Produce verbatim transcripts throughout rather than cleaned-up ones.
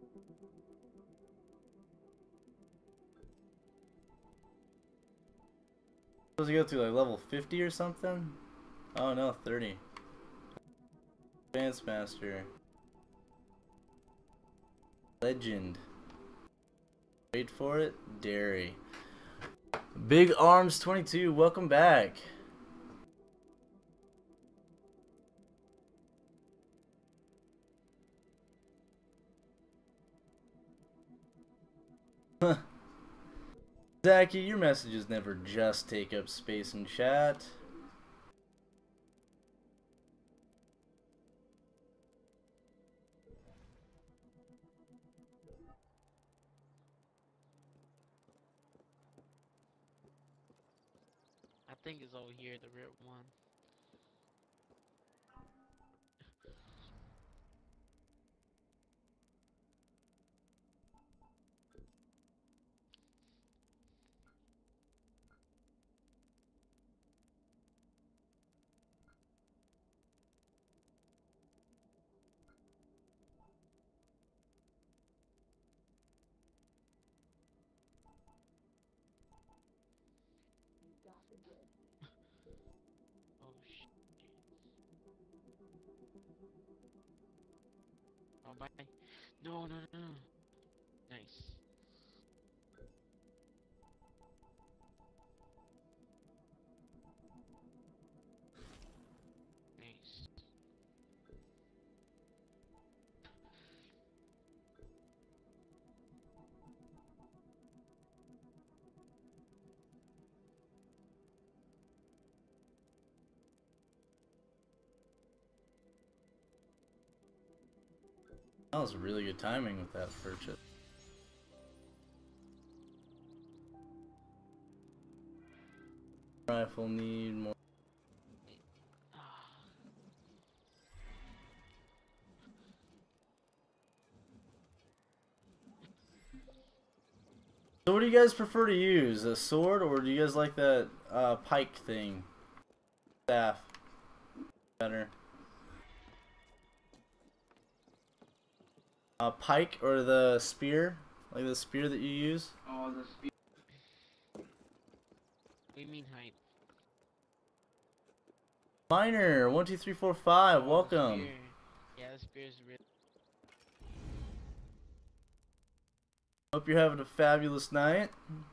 Supposed to go through like level fifty or something? Oh no, thirty. Advanced Master. Legend. Wait for it. Dairy. Big Arms twenty-two, welcome back. Zachy, your messages never just take up space in chat. I think it's over here, the red one. Oh shit. Oh bye. No, no, no, no. Nice. Nice. That was really good timing with that purchase. Rifle need more. So what do you guys prefer to use? A sword, or do you guys like that uh, pike thing? Staff. Better. A pike or the spear? Like the spear that you use? Oh, the speed. What do you mean height? Miner, one two three four five, Oh, the welcome. spear. Yeah, the spear's real. Hope you're having a fabulous night.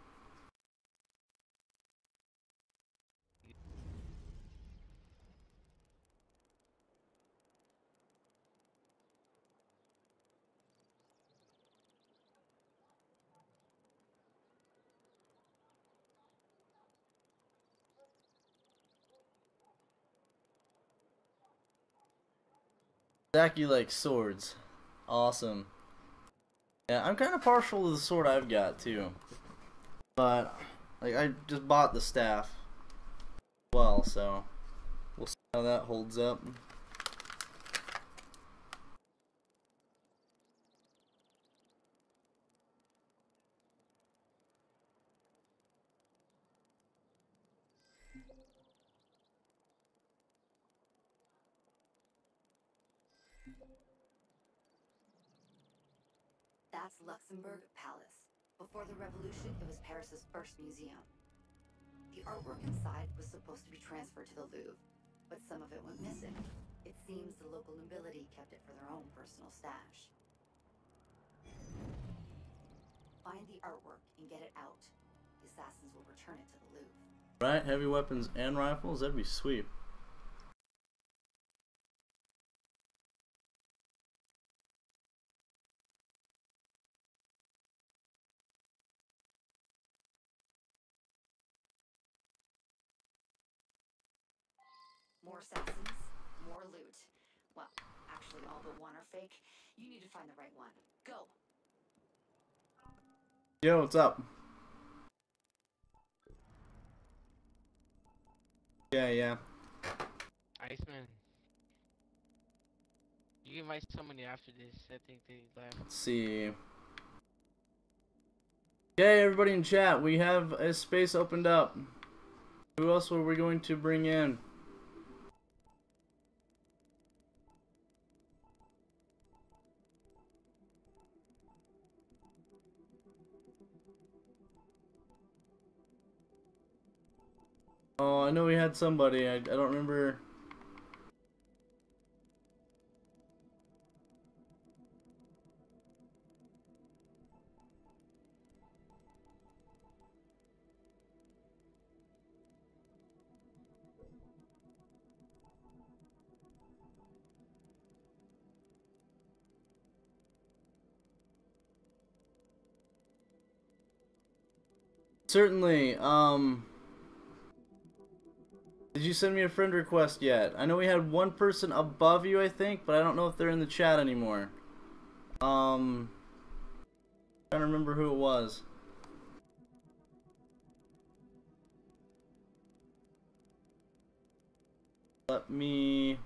Zach, you like swords. Awesome. Yeah, I'm kind of partial to the sword I've got too. But, like, I just bought the staff as well, so we'll see how that holds up. That's Luxembourg Palace. Before the revolution, it was Paris's first museum. The artwork inside was supposed to be transferred to the Louvre, but some of it went missing. It seems the local nobility kept it for their own personal stash. Find the artwork and get it out. The assassins will return it to the Louvre. Right, heavy weapons and rifles, that'd be sweet. More assassins, more loot. Well, actually all but one are fake. You need to find the right one. Go! Yo, what's up? Yeah, yeah. Iceman. You can invite somebody after this. I think they left. Let's see. Okay, everybody in chat, we have a space opened up. Who else were we going to bring in? Oh, I know we had somebody. I, I don't remember. Certainly. Um, did you send me a friend request yet? I know we had one person above you, I think, but I don't know if they're in the chat anymore. Um, trying to remember who it was. Let me.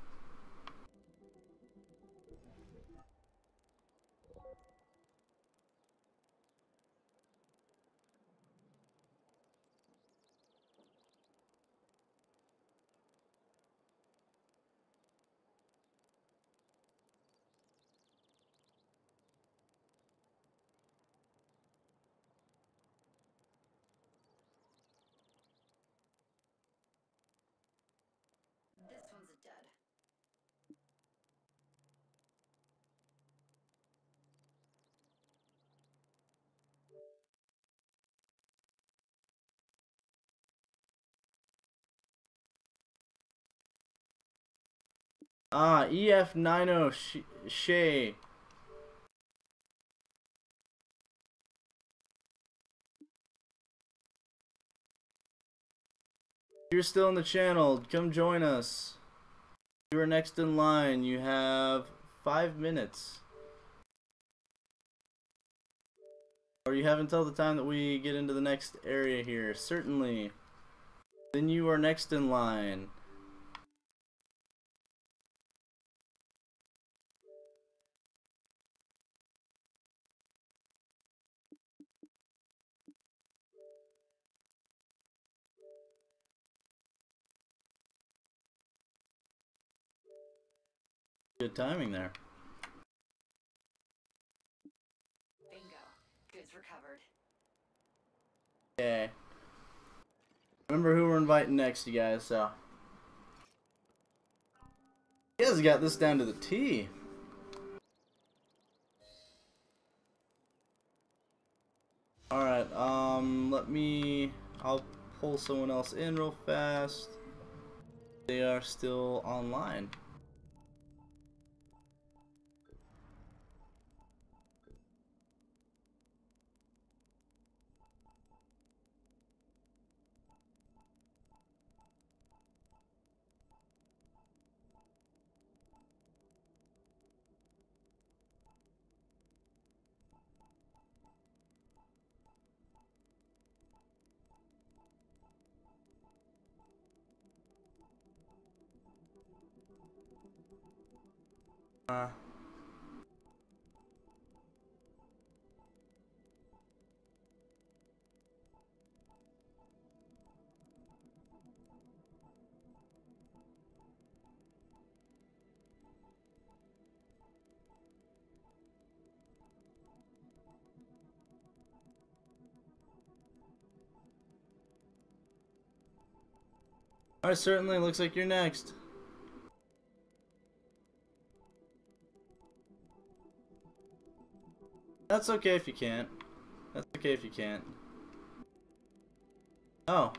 This one's a dud. Ah, E F ninety Shay. You're still in the channel. Come join us. You are next in line. You have five minutes. Or you have until the time that we get into the next area here. Certainly. Then you are next in line. Good timing there. Bingo. Goods recovered. Okay. Remember who we're inviting next, you guys, so. You guys got this down to the T. Alright, um, let me. I'll pull someone else in real fast. They are still online. Uh, Alright, certainly. Looks like you're next. That's okay if you can't. That's okay if you can't. Oh.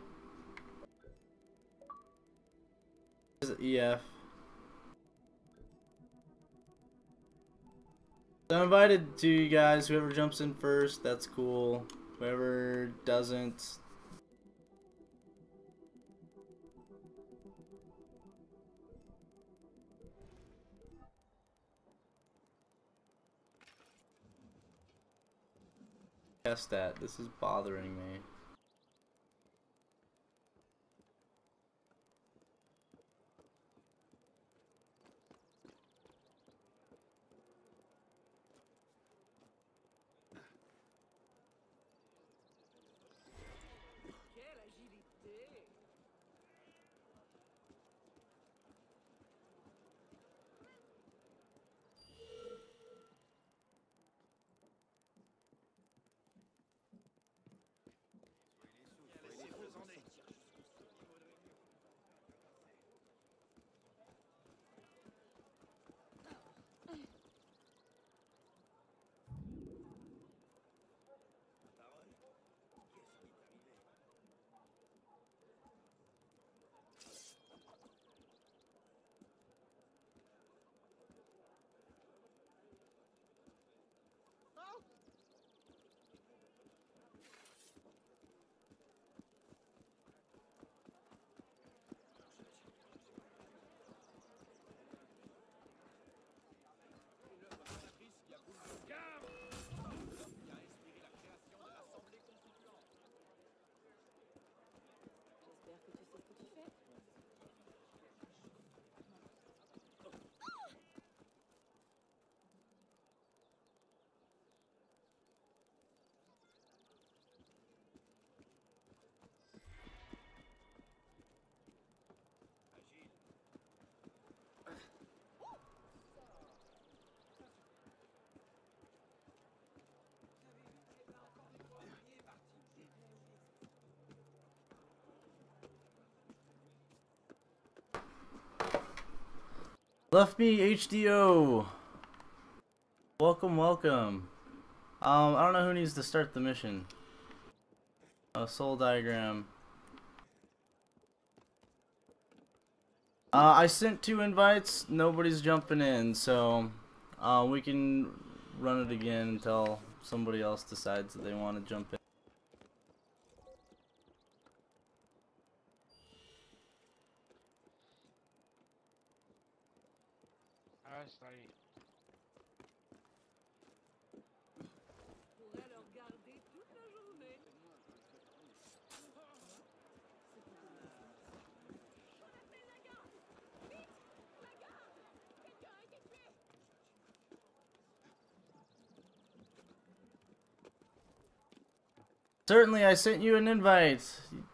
Is it E F? So I'm invited to you guys. Whoever jumps in first, that's cool. Whoever doesn't. Guess that. This is bothering me. Left me H D O. Welcome, welcome. Um, I don't know who needs to start the mission. A soul diagram. Uh, I sent two invites. Nobody's jumping in, so uh, we can run it again until somebody else decides that they want to jump in. Ah, está ahí. Certainly, I sent you an invite.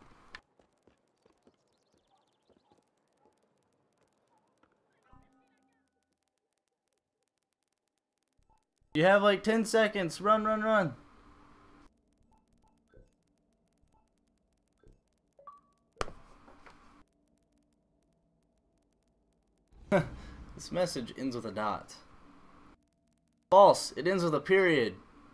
You have like ten seconds. Run, run, run. This message ends with a dot. False. It ends with a period.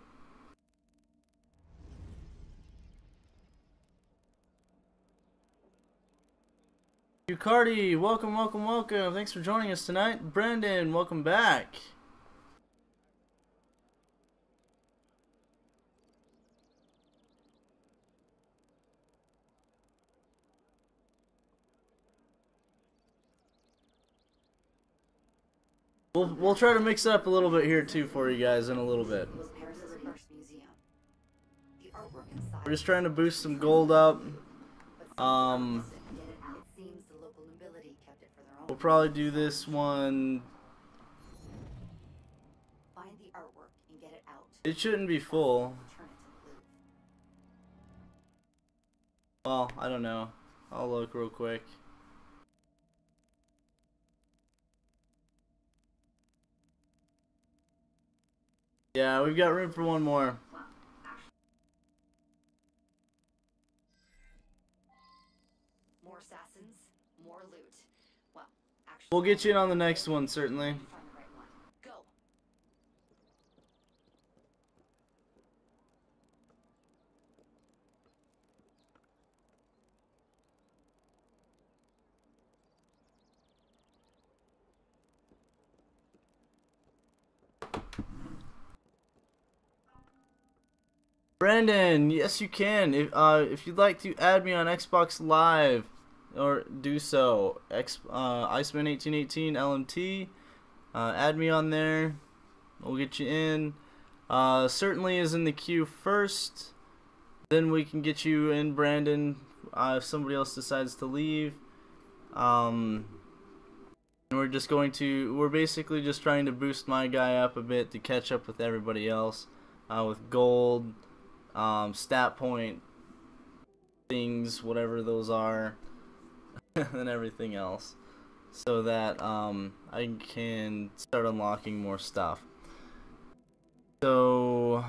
Ducardi, welcome, welcome, welcome. Thanks for joining us tonight. Brandon, welcome back. We'll, we'll try to mix it up a little bit here too for you guys in a little bit. We're just trying to boost some gold up. Um, we'll probably do this one. It shouldn't be full. Well, I don't know. I'll look real quick. Yeah, we've got room for one more. More assassins, more loot. Well, actually, We'll get you in on the next one, certainly. find the right one. Go. Brandon, yes you can. If uh, if you'd like to add me on Xbox Live, or do so, X uh, Iceman eighteen eighteen L M T, uh, add me on there. We'll get you in. Uh, certainly is in the queue first. Then we can get you in, Brandon, uh, if somebody else decides to leave. Um, and we're just going to, we're basically just trying to boost my guy up a bit to catch up with everybody else, uh, with gold, um, stat point things, whatever those are, and everything else, so that um, I can start unlocking more stuff. So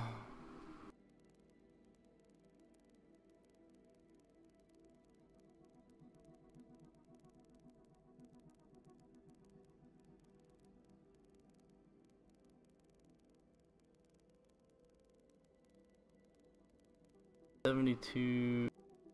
seventy-two.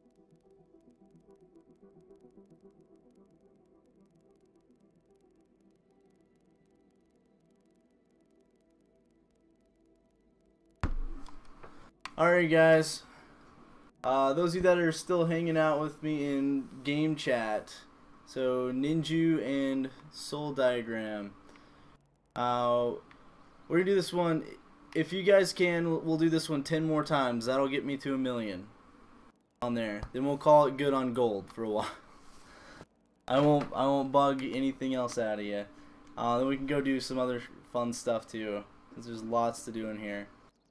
Alright guys, uh, those of you that are still hanging out with me in game chat, so Ninju and Soul Diagram, uh, we're gonna do this one. If you guys can, we'll do this one ten more times. That'll get me to a million on there. Then we'll call it good on gold for a while. I won't I won't bug anything else out of you. Uh, then we can go do some other fun stuff too, because there's lots to do in here.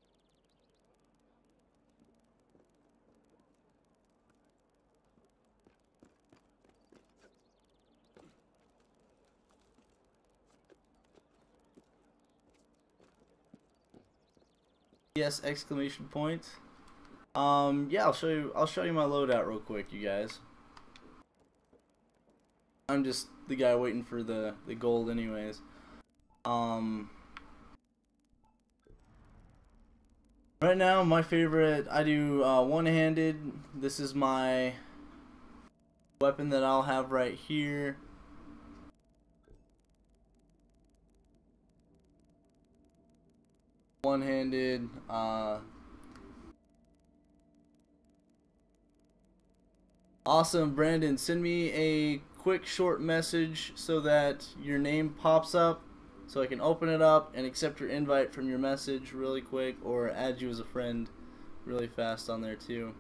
Yes, exclamation point. Um, yeah, I'll show you. I'll show you my loadout real quick, you guys. I'm just the guy waiting for the the gold anyways. Um. Right now, my favorite, I do uh, one-handed. This is my weapon that I'll have right here. One-handed. Uh, awesome, Brandon. Send me a quick short message so that your name pops up, so I can open it up and accept your invite from your message really quick, or add you as a friend really fast on there too.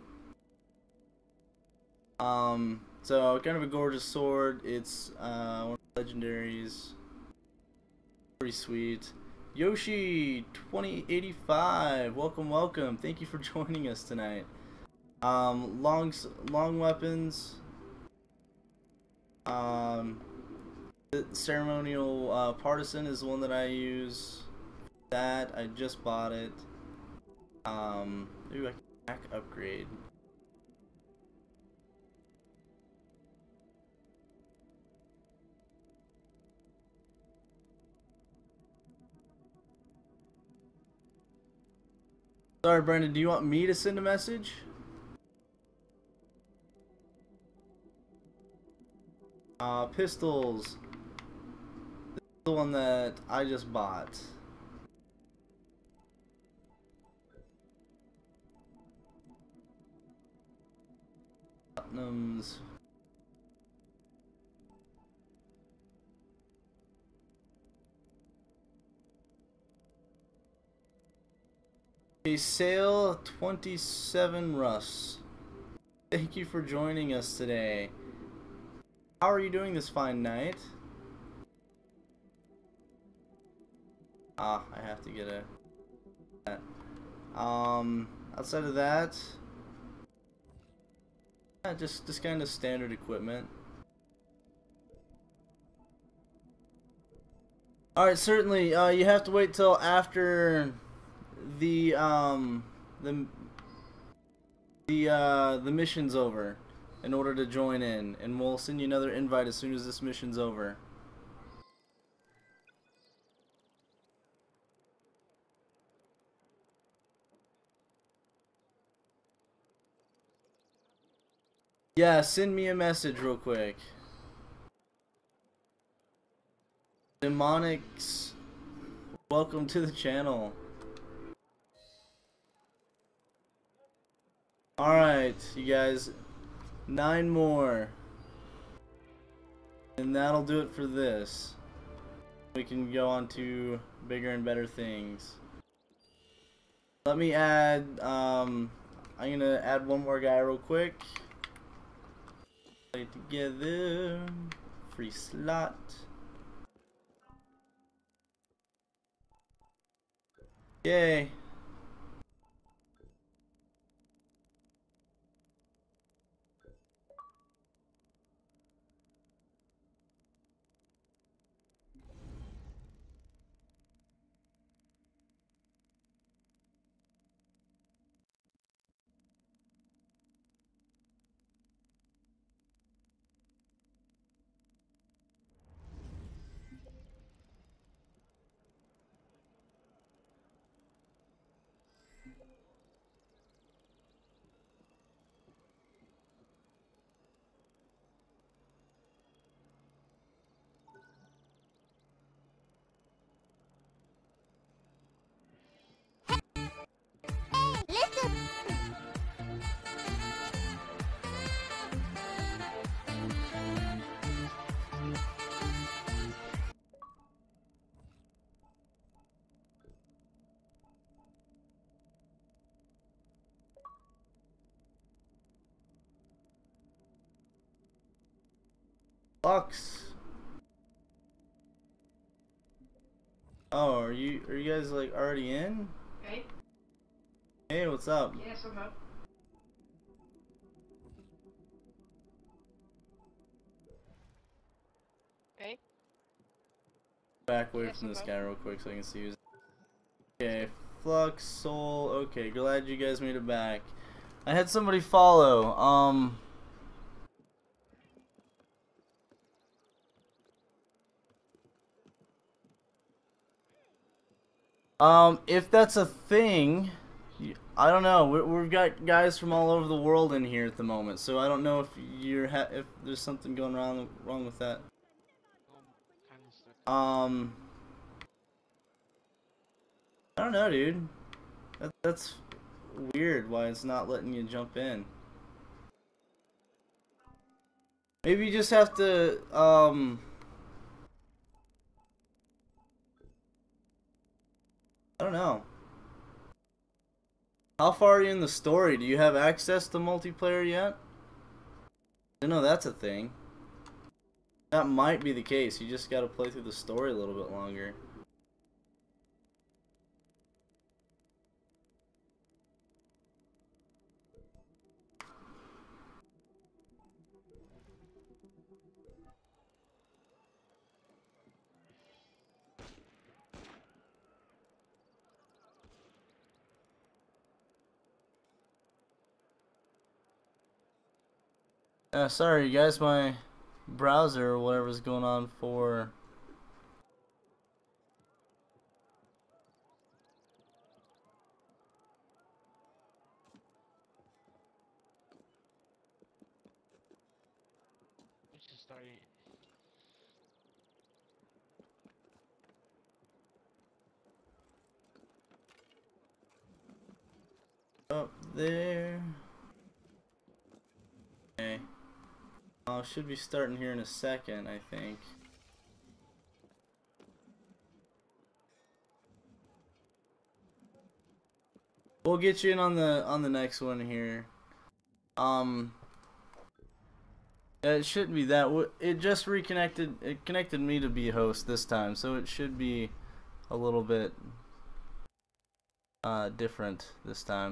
Um, so kind of a gorgeous sword. It's uh, one of the legendaries. Pretty sweet. Yoshi twenty eighty-five, welcome, welcome. Thank you for joining us tonight. Um, long, long weapons. Um. The ceremonial uh, partisan is the one that I use. That I just bought it. Um, ooh, I can back upgrade. Sorry, Brandon. Do you want me to send a message? Uh, pistols. The one that I just bought. Platinums. A sale twenty-seven Russ. Thank you for joining us today. How are you doing this fine night? Ah, I have to get a that. Um, outside of that, yeah, just just kind of standard equipment. All right, certainly. Uh, you have to wait till after the um the the uh the mission's over in order to join in, and we'll send you another invite as soon as this mission's over. Yeah, send me a message real quick. Demonics, welcome to the channel. Alright, you guys, nine more. And that'll do it for this. We can go on to bigger and better things. Let me add, um, I'm gonna add one more guy real quick. Play together, free slot. Yay. Fox. Oh, are you are you guys like already in? Hey. Hey, what's up? Yes, I'm up. Hey. Back away Yes, from this I'm guy real quick so I can see who's. Okay, Flux, Soul. Okay, glad you guys made it back. I had somebody follow. Um. Um, if that's a thing, y- I don't know. We, we've got guys from all over the world in here at the moment, so I don't know if you're ha if there's something going wrong wrong with that. Um, kind of stuck. Um, I don't know, dude. That, that's weird. Why it's not letting you jump in? Maybe you just have to um. I don't know. How far are you in the story? Do you have access to multiplayer yet? I know that's a thing. That might be the case. You just gotta play through the story a little bit longer. Uh, sorry, you guys, my browser or whatever's going on for. Let's just start it. Up there. Okay. Uh, should be starting here in a second, I think. We'll get you in on the on the next one here. Um, it shouldn't be that. w- It just reconnected. It connected me to be host this time, so it should be a little bit uh different this time.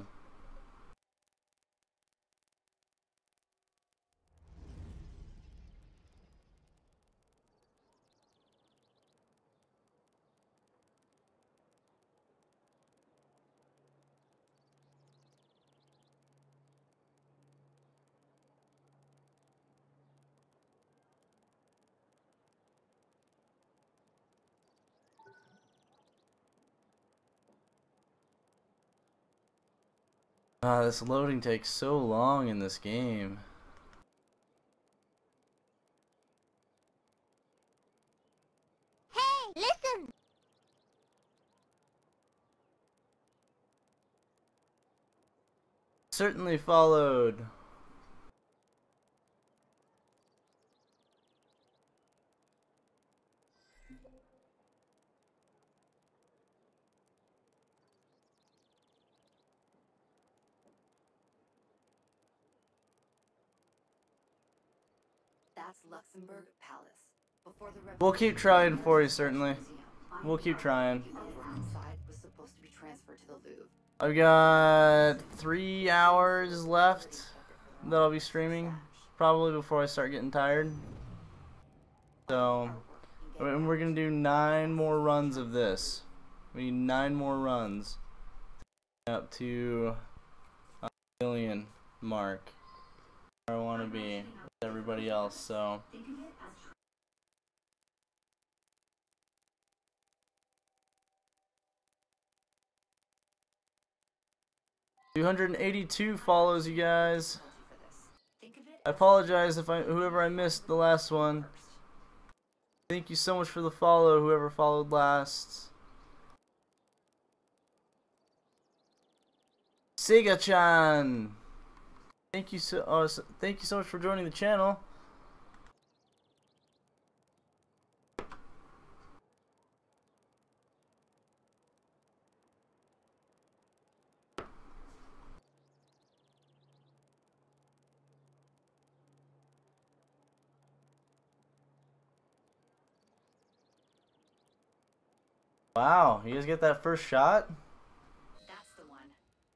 Ah, this loading takes so long in this game. Hey, listen! Certainly followed. That's Luxembourg Palace. Before the We'll revolution, keep trying it was for you, Paris certainly. Museum. We'll keep trying. The artwork inside was supposed to be transferred to the Louvre. I've got three hours left that I'll be streaming, probably before I start getting tired. So, and we're gonna do nine more runs of this. We need nine more runs up to a million mark. Where I want to be with everybody else. So. two hundred eighty-two follows, you guys. I apologize if I whoever I missed the last one. Thank you so much for the follow, whoever followed last. Sega-chan, thank you so uh, so- thank you so much for joining the channel. Wow, you guys get that first shot? That's the one.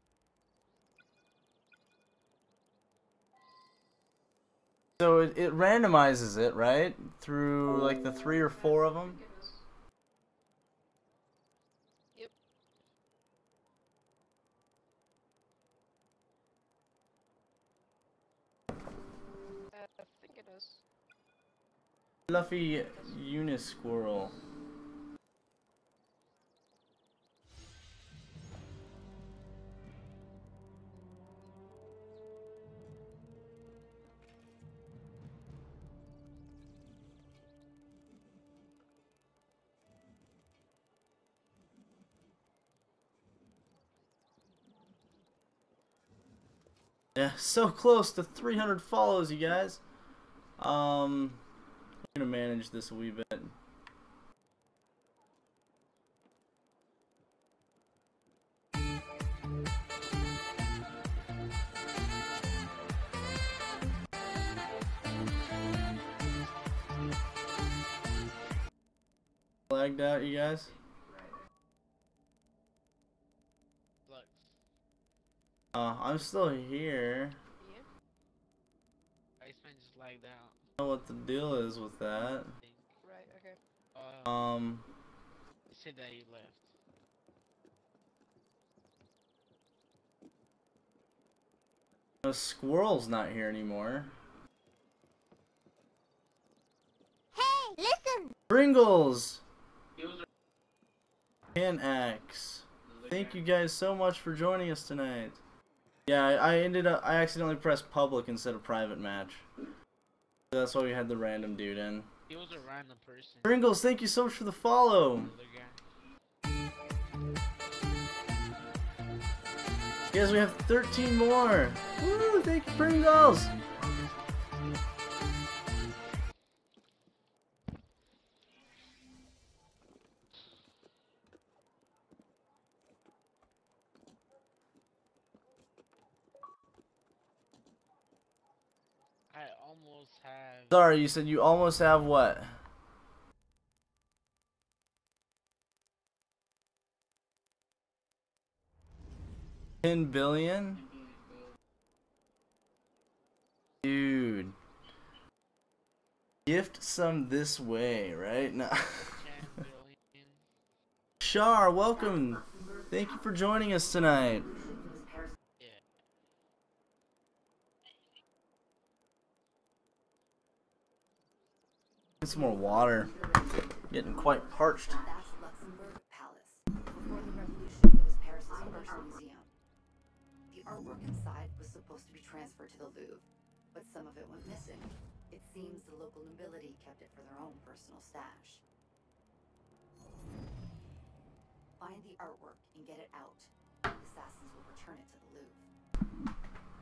So it, it randomizes it, right? Through like the three or four of them? Yep. Uh, I think it is. Fluffy Unisquirrel. Yeah, so close to three hundred follows, you guys. Um, I'm gonna manage this a wee bit. Lagged out, you guys. Look. Uh, I'm still here. Yeah. Iceman just lagged out. I don't know what the deal is with that. I think. Right, okay. Uh, Um, he said that he left. the squirrel's not here anymore. Hey, listen! Pringles! And Axe. Thank you guys so much for joining us tonight. Yeah, I, I ended up, I accidentally pressed public instead of private match. So that's why we had the random dude in. He was a random person. Pringles, thank you so much for the follow. Another guy. Guys, we have thirteen more. Woo, thank you, Pringles. I almost have. Sorry, you said you almost have what? ten billion? Dude. Gift some this way, right? No. ten billion. Shar, welcome. Thank you for joining us tonight. Yeah. Get some more water. Getting quite parched. That's Luxembourg Palace. Before the revolution, it was Paris's first museum. The artwork inside was supposed to be transferred to the Louvre, but some of it went missing. It seems the local nobility kept it for their own personal stash. Find the artwork and get it out. The assassins will return it to the Louvre.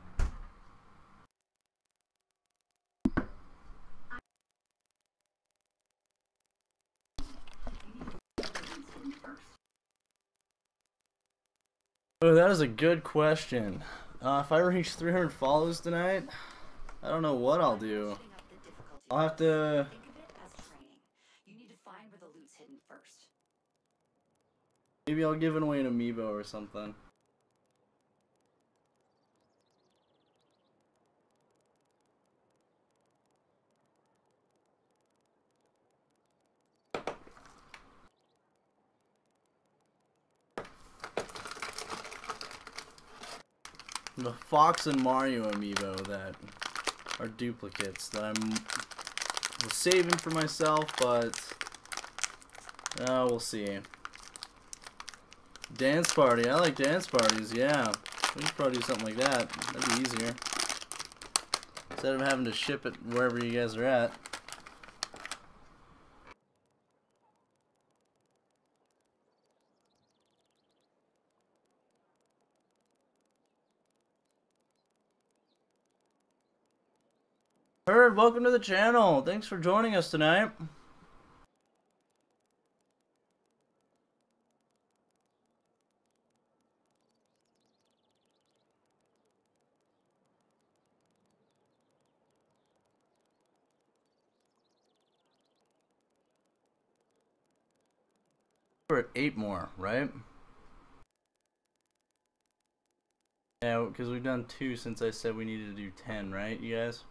Oh, that is a good question. Uh, if I reach three hundred follows tonight, I don't know what I'll do. I'll have to... Think of it as training. You need to find where the loot's hidden first. Maybe I'll give away an amiibo or something. The Fox and Mario amiibo that are duplicates that I'm was saving for myself, but uh, we'll see. Dance party, I like dance parties. Yeah, we could probably do something like that. That'd be easier instead of having to ship it wherever you guys are at. Herb, welcome to the channel. Thanks for joining us tonight. We're at eight more, right? Yeah, because we've done two since I said we needed to do ten, right, you guys?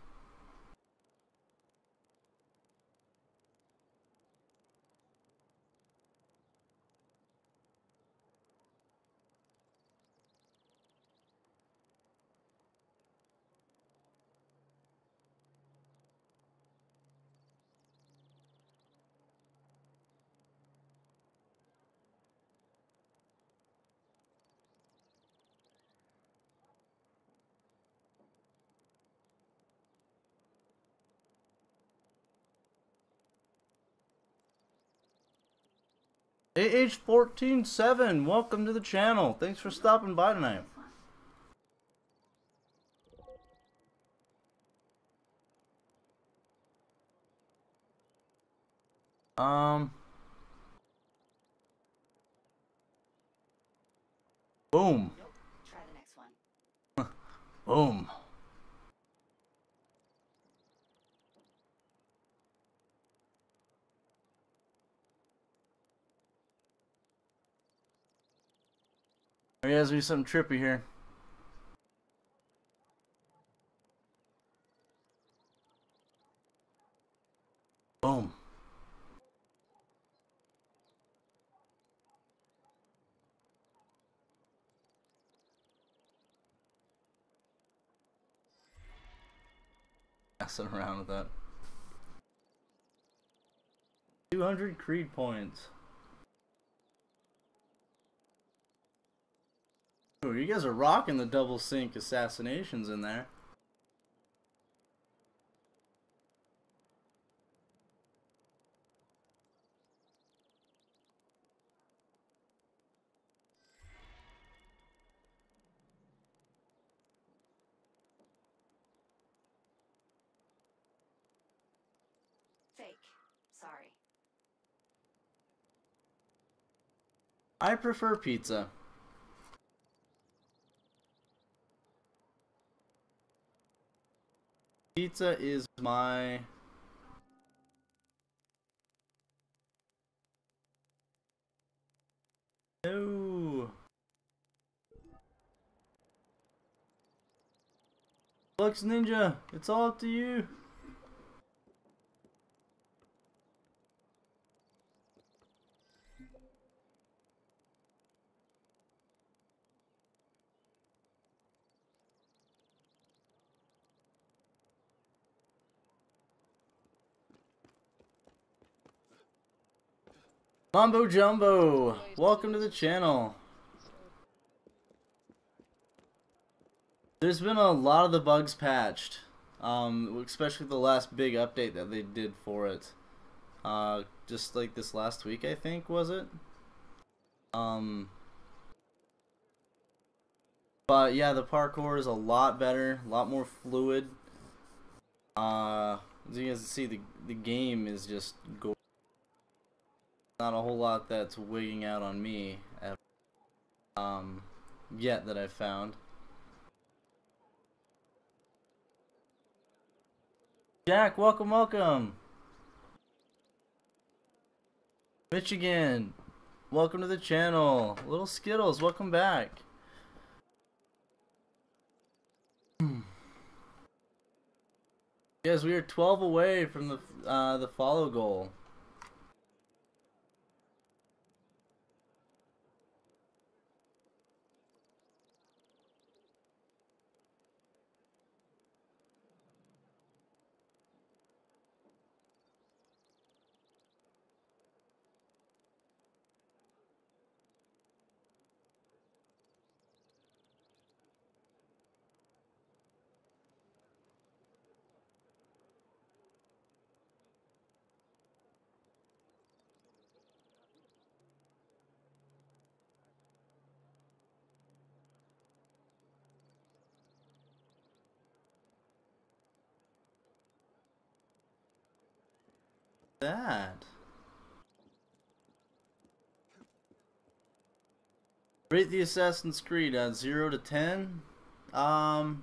A H fourteen seven, welcome to the channel. Thanks for stopping by tonight. Um. Boom. Nope. Try the next one. Boom. There has to be something trippy here. Boom. Messing around with that. two hundred Creed points. Ooh, you guys are rocking the double sync assassinations in there. Fake. Sorry. I prefer pizza. Pizza is my... No. Flux Ninja, it's all up to you. Mambo Jumbo, welcome to the channel. There's been a lot of the bugs patched, um, especially the last big update that they did for it. Uh, just like this last week, I think, was it? Um, but yeah, the parkour is a lot better, a lot more fluid. Uh, as you guys can see, the the game is just go. Not a whole lot that's wigging out on me at, um, yet that I've found. Jack, welcome, welcome. Michigan, welcome to the channel. Little Skittles, welcome back. Yes, we are twelve away from the uh, the follow goal. That. Rate the Assassin's Creed on zero to ten. Um,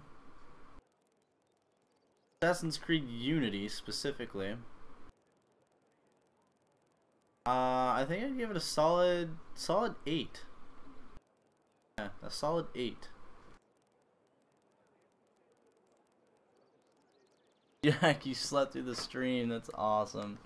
Assassin's Creed Unity specifically. Uh, I think I'd give it a solid, solid eight. Yeah, a solid eight. Jack, you slept through the stream. That's awesome.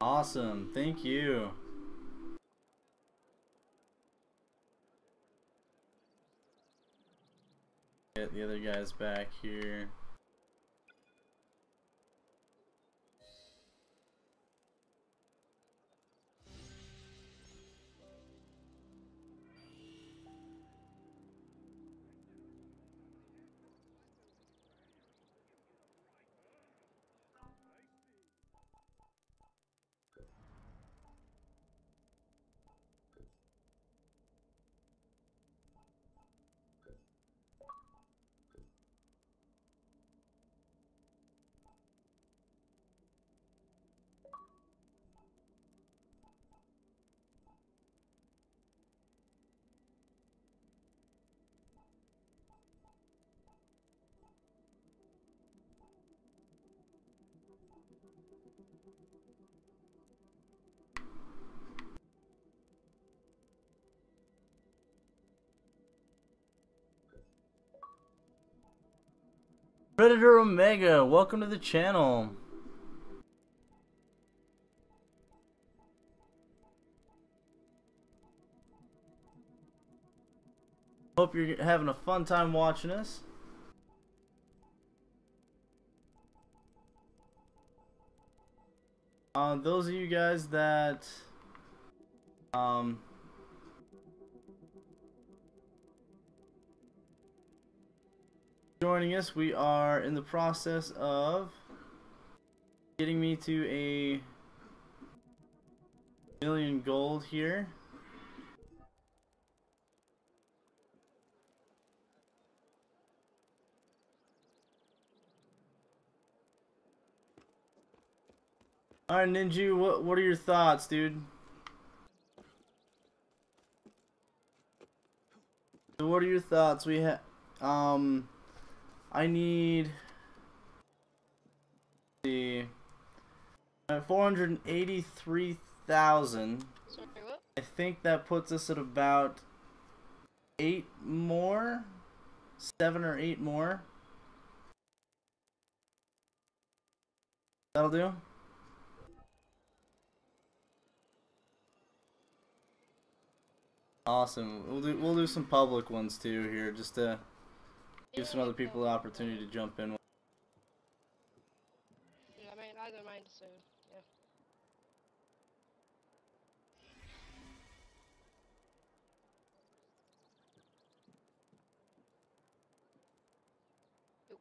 Awesome, thank you. Get the other guys back here. Predator Omega, welcome to the channel. Hope you're having a fun time watching us. Uh, those of you guys that um, joining us, we are in the process of getting me to a million gold here. Alright, Ninju, what, what are your thoughts, dude? So what are your thoughts? We have, um, I need the four hundred eighty-three thousand. Sorry, what? I think that puts us at about eight more, seven or eight more. That'll do. Awesome. We'll do we'll do some public ones too here, just to give some other people the opportunity to jump in. Yeah, I mean, I don't mind, so yeah. Yep.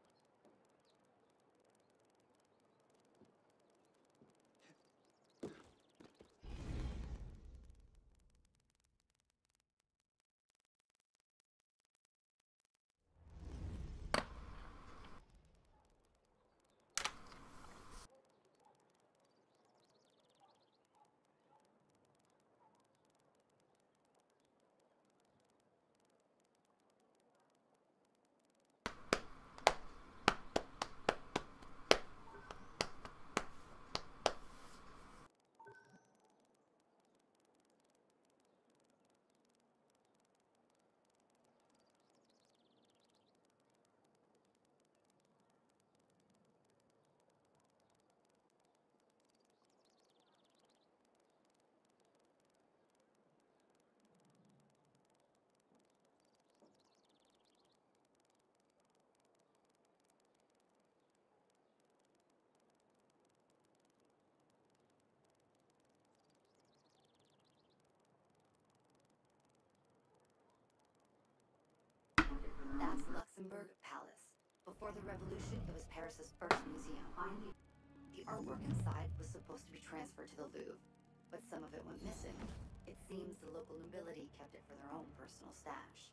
That's Luxembourg Palace. Before the revolution, it was Paris's first museum. The artwork inside was supposed to be transferred to the Louvre, but some of it went missing. It seems the local nobility kept it for their own personal stash.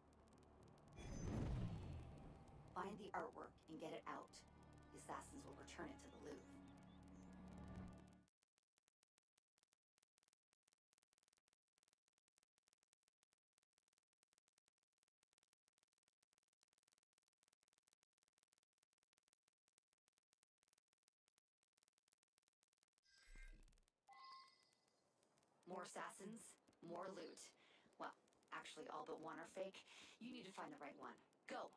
Find the artwork and get it out. The assassins will return it to the Louvre. More assassins, more loot. Well, actually all but one are fake. You need to find the right one. Go!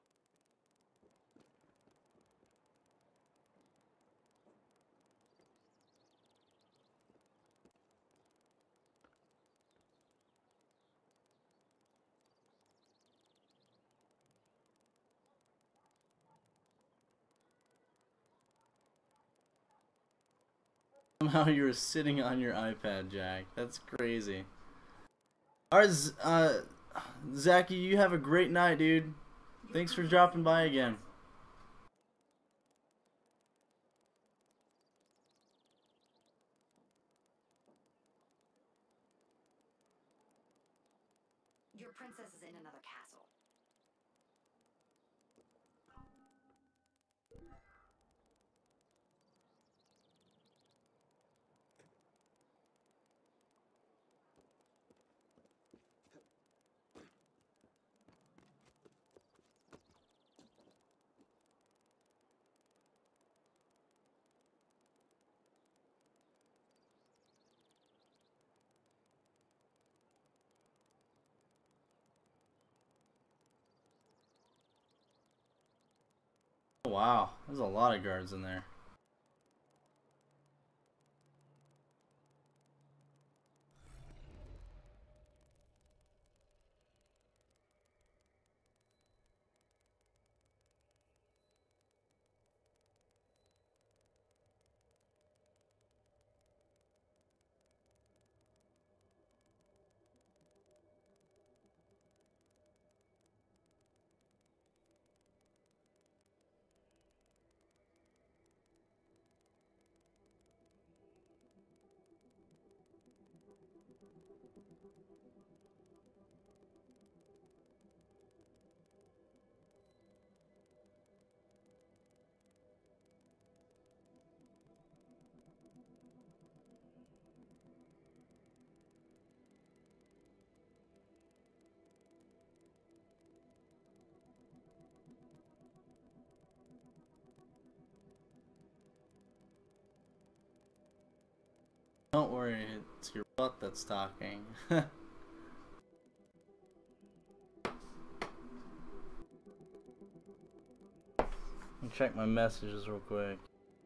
Somehow you were sitting on your iPad, Jack. That's crazy. Alright, uh, Zachy, you have a great night, dude. Thanks for dropping by again. Your princess is in another castle. Oh, wow, there's a lot of guards in there. Don't worry, it's your butt that's talking. Let me check my messages real quick.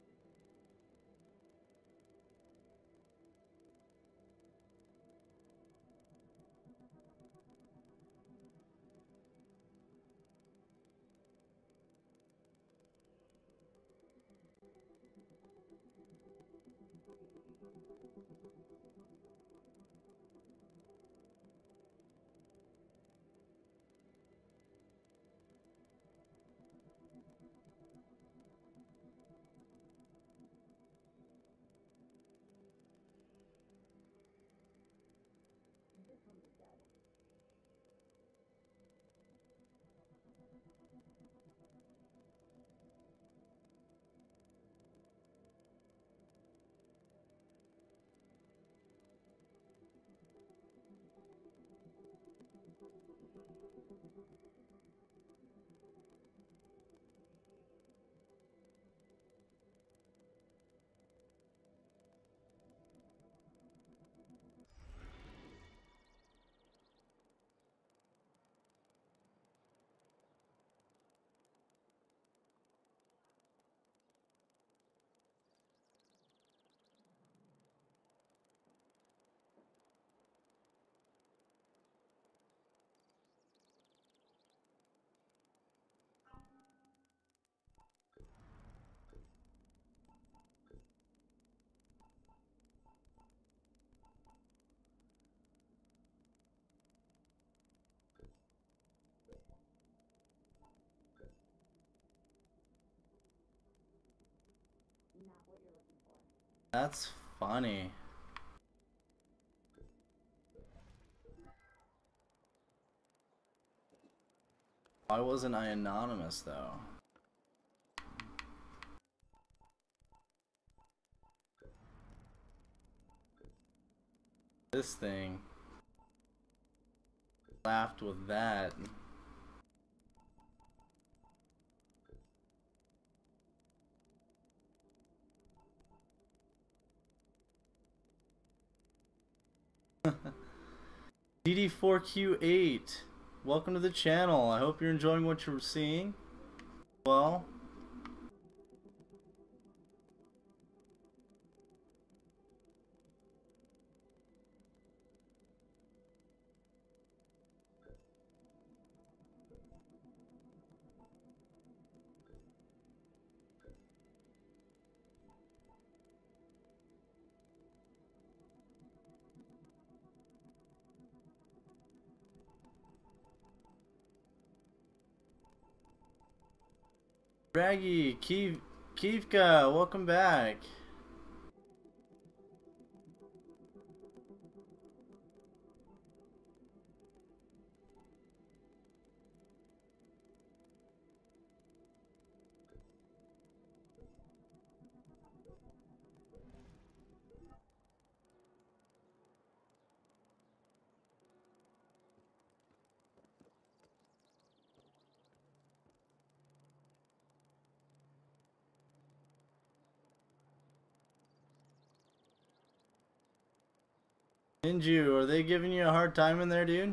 That's funny. Why wasn't I anonymous though? This thing laughed with that. D D four Q eight, welcome to the channel. I hope you're enjoying what you're seeing. Well, Draggy, Kiev, Kievka, welcome back. Ninju, are they giving you a hard time in there, dude?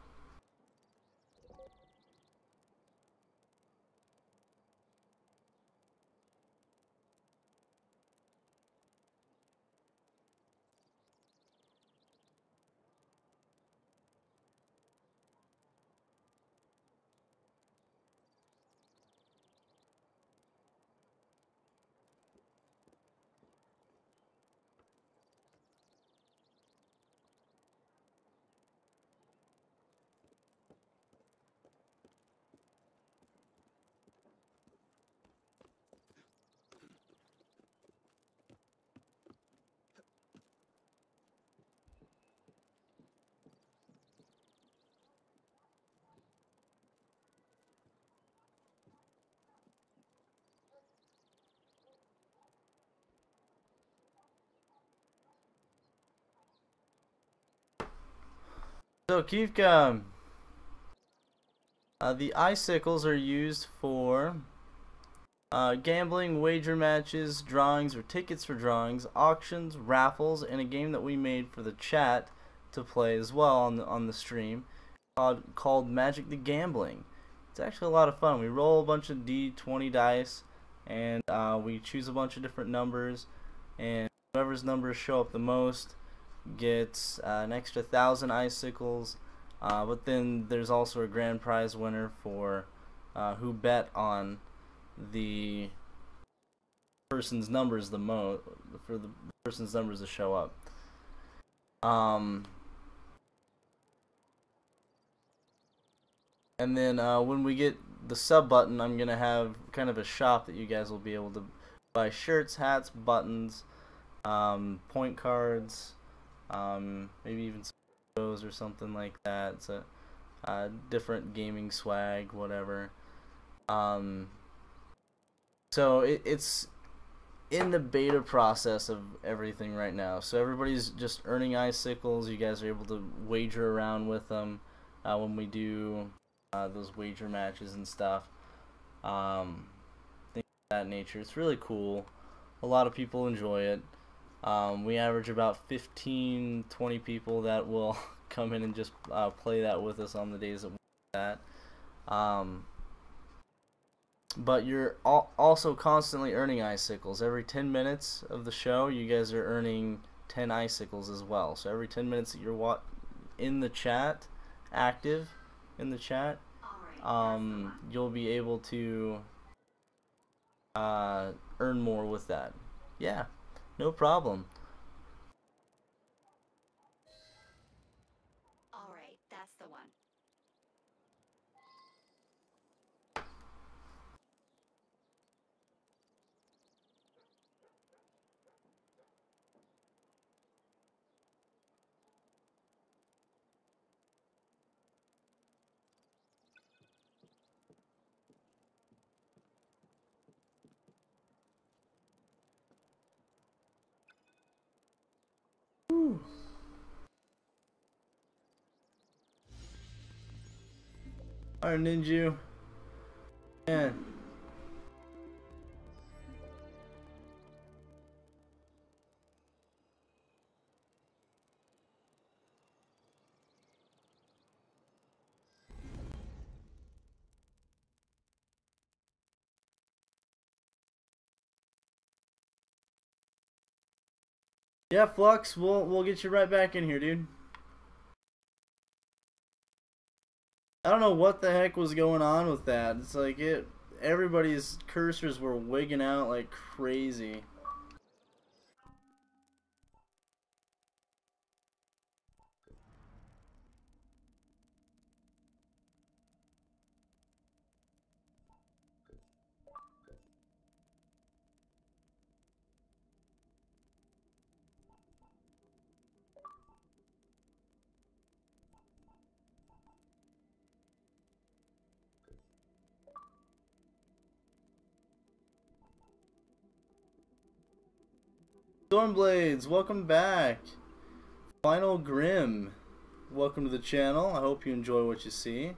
So Kievka, uh, the icicles are used for uh, gambling, wager matches, drawings or tickets for drawings, auctions, raffles, and a game that we made for the chat to play as well on the on the stream called, called Magic the Gambling. It's actually a lot of fun. We roll a bunch of D twenty dice and uh, we choose a bunch of different numbers, and whoever's numbers show up the most gets uh, an extra thousand icicles, uh, but then there's also a grand prize winner for uh, who bet on the person's numbers the most, for the person's numbers to show up. Um, and then uh, when we get the sub button, I'm gonna have kind of a shop that you guys will be able to buy shirts, hats, buttons, um, point cards, um, maybe even some photos or something like that. It's a uh, different gaming swag, whatever. Um, so it, it's in the beta process of everything right now. So everybody's just earning icicles. You guys are able to wager around with them uh, when we do uh, those wager matches and stuff. Um, things of that nature. It's really cool. A lot of people enjoy it. Um, we average about fifteen, twenty people that will come in and just uh, play that with us on the days that we do that. Um, but you're al also constantly earning icicles. Every ten minutes of the show, you guys are earning ten icicles as well. So every ten minutes that you're wa in the chat, active in the chat, um, you'll be able to uh, earn more with that. Yeah. No problem. Alright, that's the one. Woo. Alright, Ninju. Man. Yeah, Flux, we'll we'll get you right back in here, dude. I don't know what the heck was going on with that. It's like it everybody's cursors were wigging out like crazy. Stormblades, welcome back. Final Grim, welcome to the channel. I hope you enjoy what you see.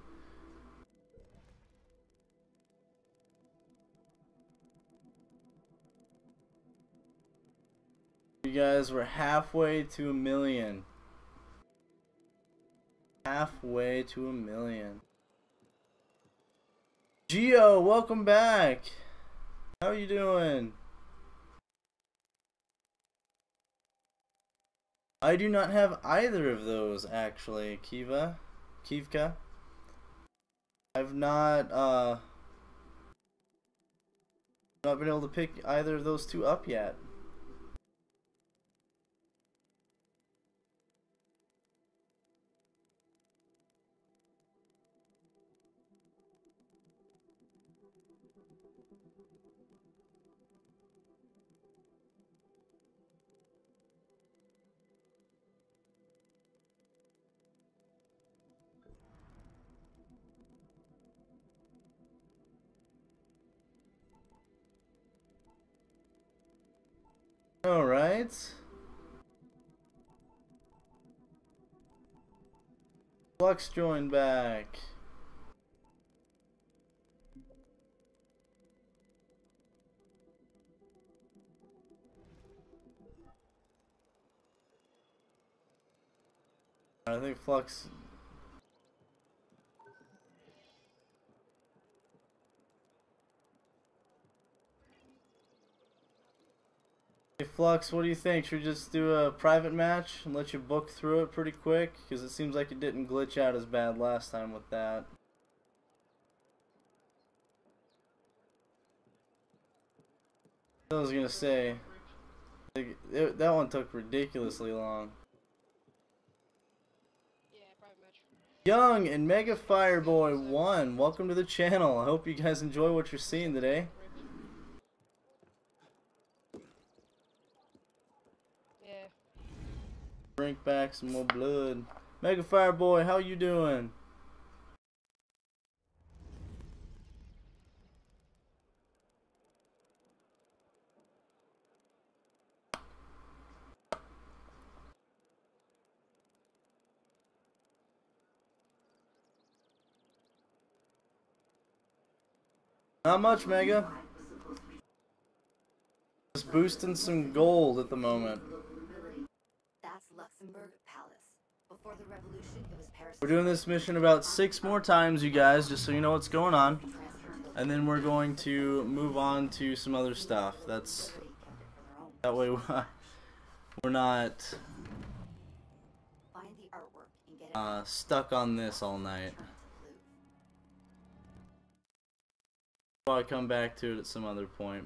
You guys, we're halfway to a million. Halfway to a million. Geo, welcome back. How are you doing? I do not have either of those actually, Kiva, Kivka. I've not uh not been able to pick either of those two up yet. All right. Flux joined back. I think Flux. Hey Flux, what do you think? Should we just do a private match and let you book through it pretty quick? Because it seems like it didn't glitch out as bad last time with that. I was gonna say, like, it, that one took ridiculously long. Young and Mega Fireboy one, welcome to the channel. I hope you guys enjoy what you're seeing today. Drink back some more blood. Mega Fireboy, how you doing? Not much, Mega. Just boosting some gold at the moment. That's Luxembourg Palace. Before the revolution, it was Paris. We're doing this mission about six more times, you guys, just so you know what's going on. And then we're going to move on to some other stuff. That's that way we're not Find the artwork and get it. uh, stuck on this all night. I'll come back to it at some other point.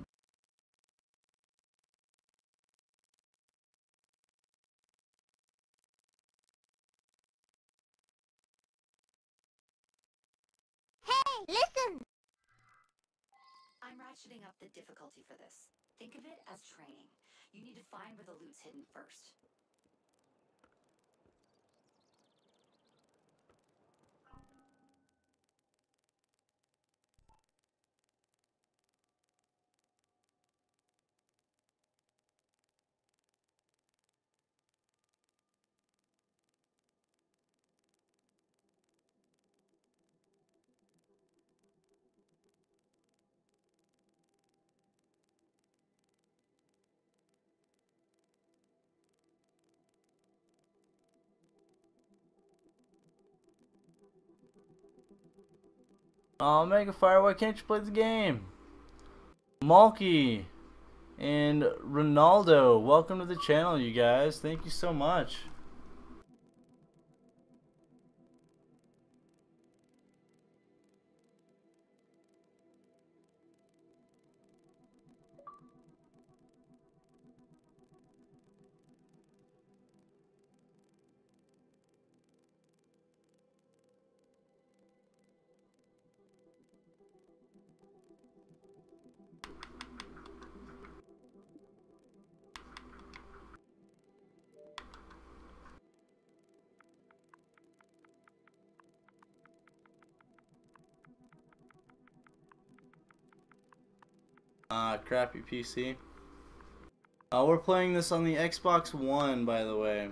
Hey, listen! I'm ratcheting up the difficulty for this. Think of it as training. You need to find where the loot's hidden first. Oh, Mega Fire, why can't you play the game? Malky and Ronaldo, welcome to the channel, you guys. Thank you so much. Ah, crappy P C. Uh, we're playing this on the Xbox One, by the way.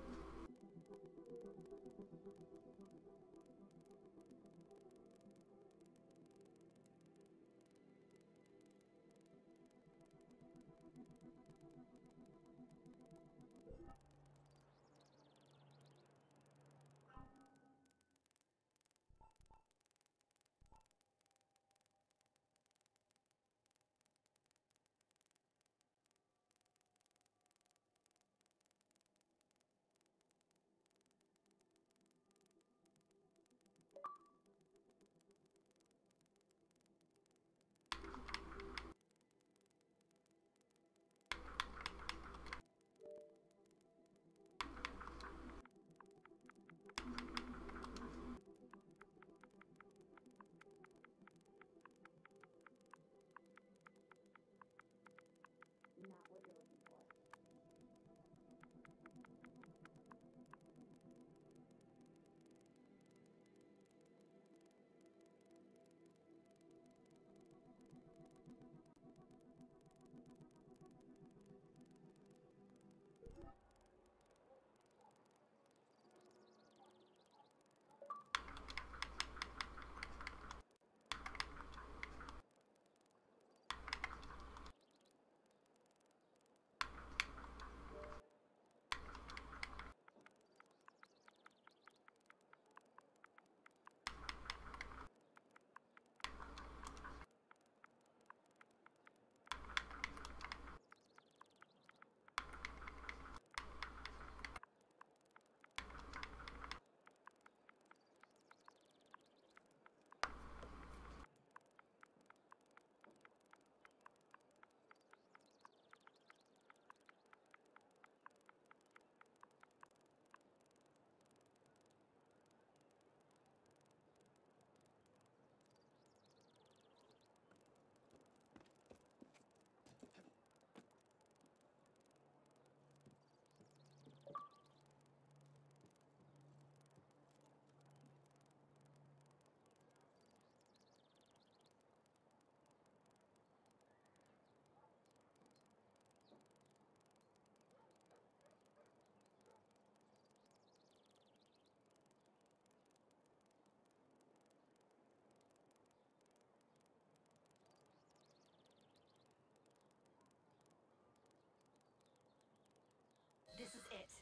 This is it.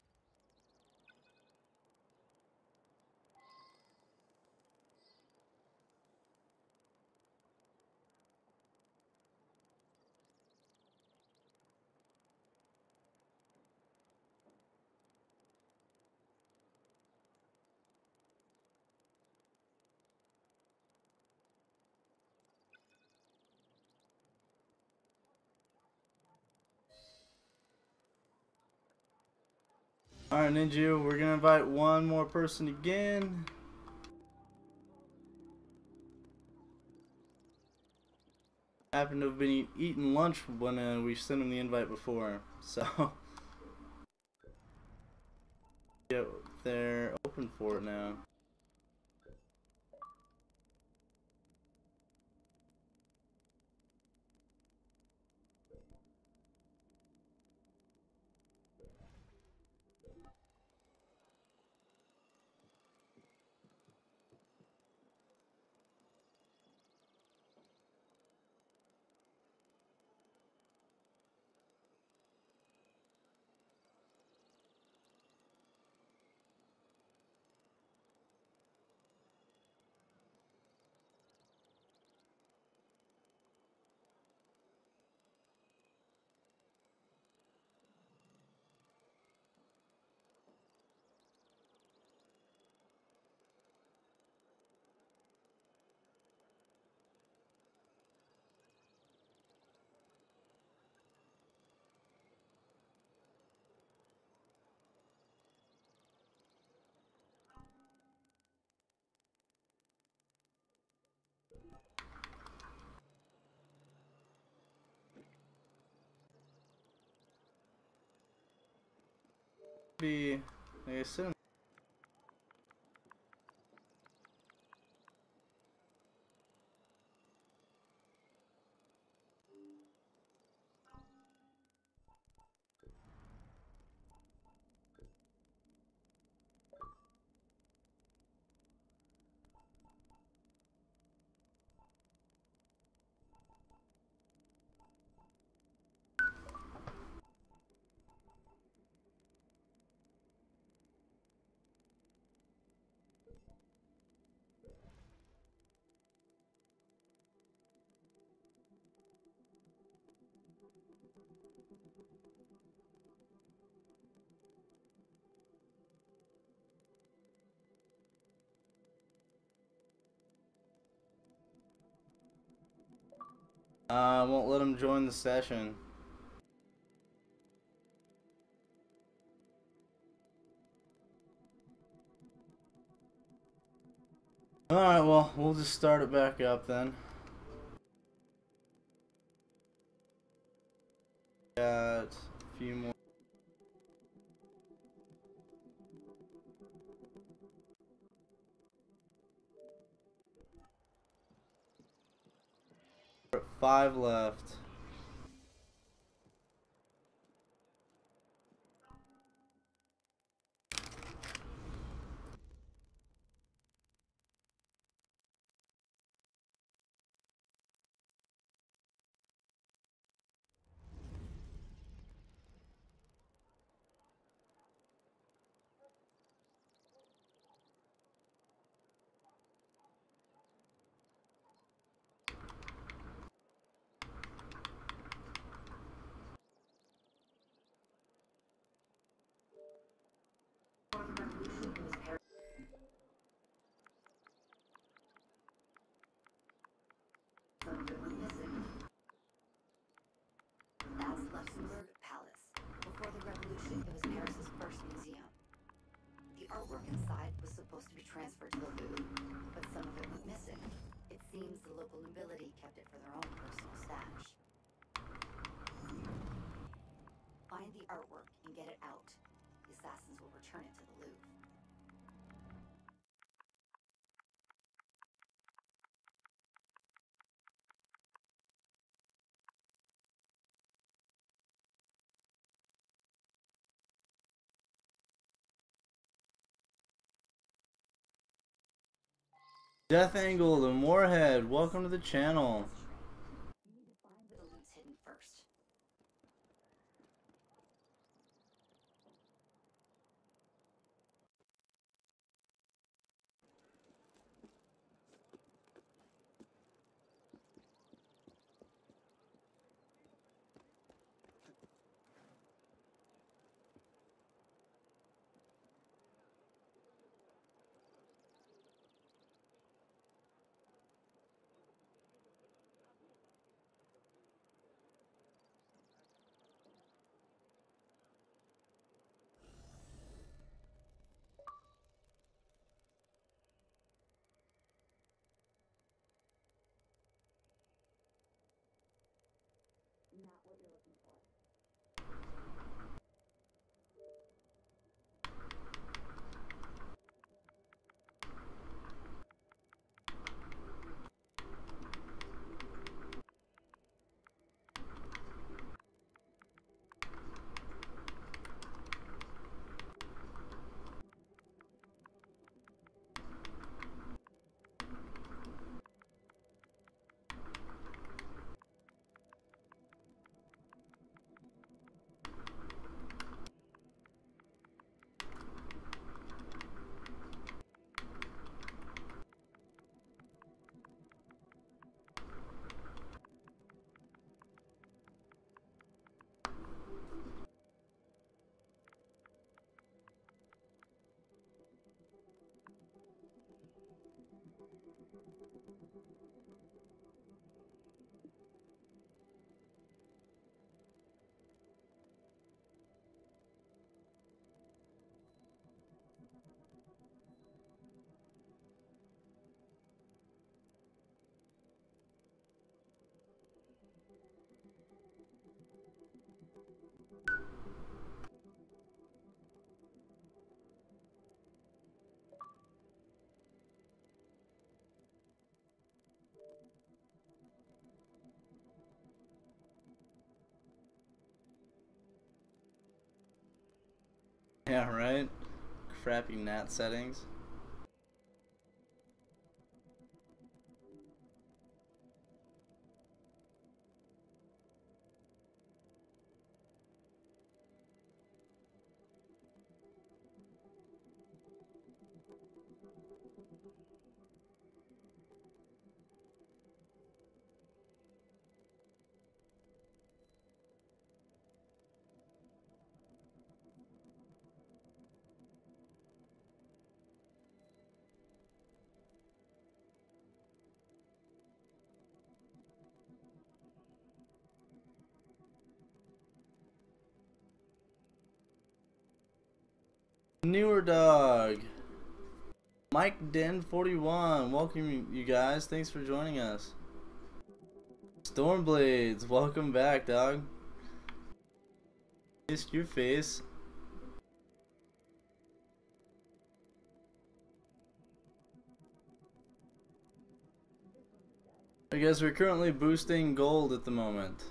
Alright, Ninja, we're gonna invite one more person again. Happened to have been eat, eating lunch when uh, we sent him the invite before, so yeah, they're open for it now. Be, like I said, I uh, won't let him join the session. Alright, well, we'll just start it back up then. Got a few more. Five left. That's Luxembourg Palace. Before the revolution, it was Paris's first museum. The artwork inside was supposed to be transferred to the Louvre, but some of it went missing. It seems the local nobility kept it for their own personal stash. Find the artwork and get it out. The assassins will return it to the Louvre. Death Angle and Moorhead, welcome to the channel. You need to find where the loot's hidden first. Not what you're looking for. Yeah, right? Crappy N A T settings. Newer dog. Mike Den forty-one. Welcome you guys. Thanks for joining us. Stormblades, welcome back, dog. Missed your face. I guess we're currently boosting gold at the moment.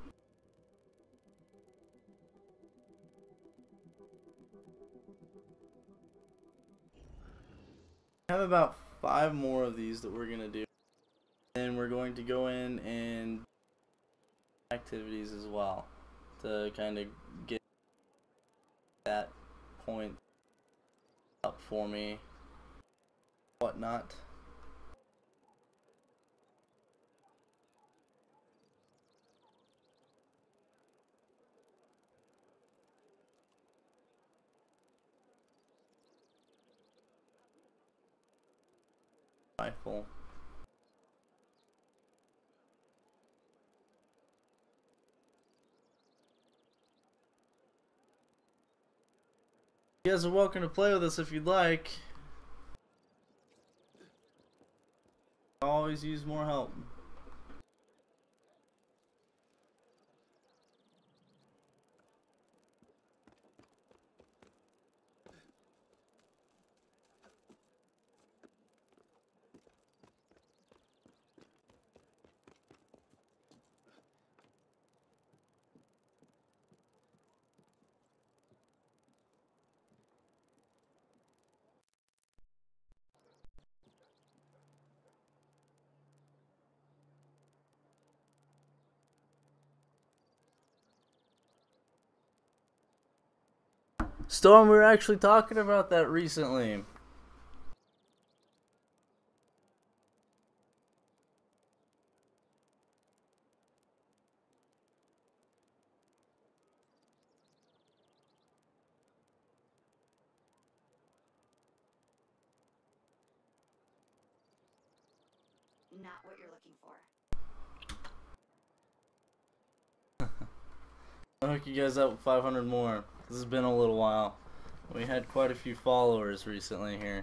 I have about five more of these that we're gonna do. And we're going to go in and activities as well to kind of get that point up for me, whatnot. Rifle. You guys are welcome to play with us if you'd like. I always use more help. Storm, we were actually talking about that recently. Not what you're looking for. I'll hook you guys up with five hundred more. This has been a little while. We had quite a few followers recently here.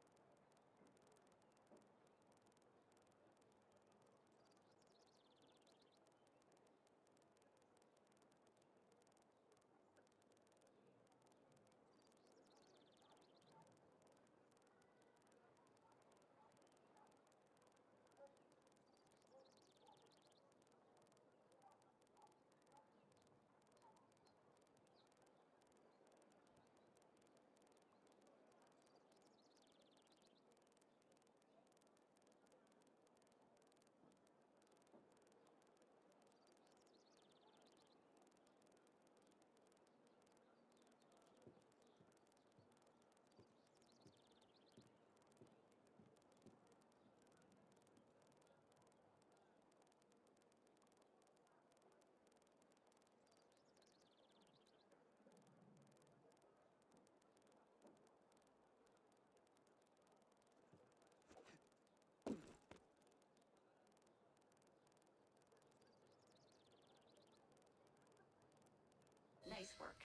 Nice work.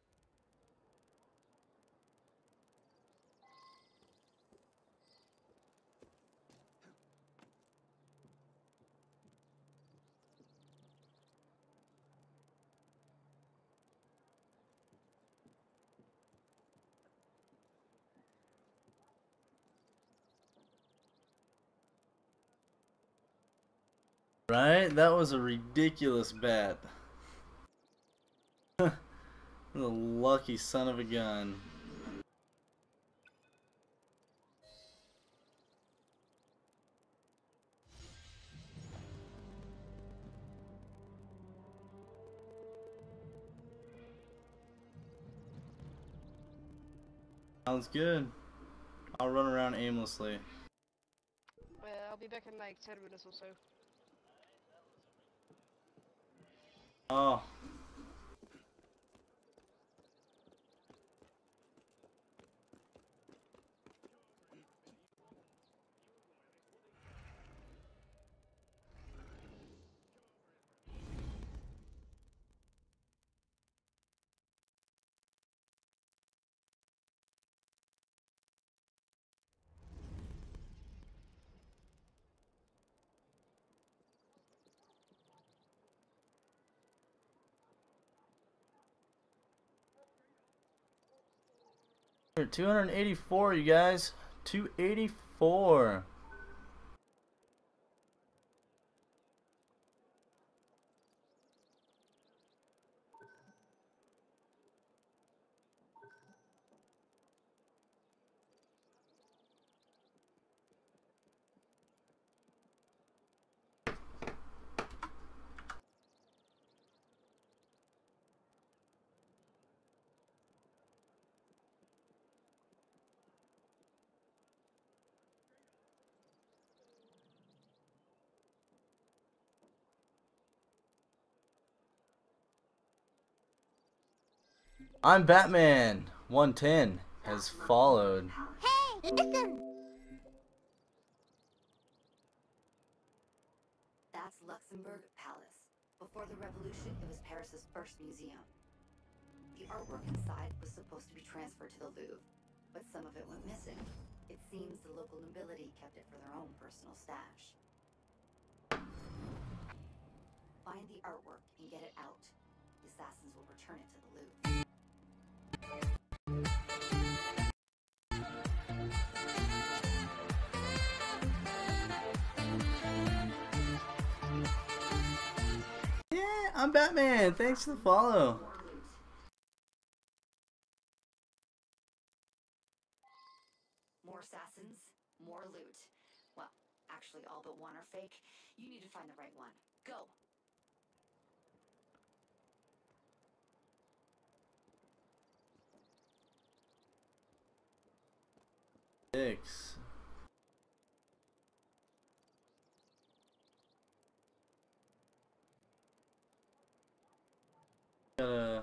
Right? That was a ridiculous bet. The lucky son of a gun. Sounds good. I'll run around aimlessly. Uh, I'll be back in like ten minutes or so. Oh. two hundred eighty-four, you guys. two eighty-four. I'm Batman. one ten has followed. Hey, listen! That's Luxembourg Palace. Before the revolution, it was Paris's first museum. The artwork inside was supposed to be transferred to the Louvre, but some of it went missing. It seems the local nobility kept it for their own personal stash. Find the artwork and get it out. The assassins will return it to the Louvre. Yeah, I'm Batman. Thanks for the follow. More assassins, more loot. Well, actually all but one are fake. You need to find the right one. Go! Six. Gotta.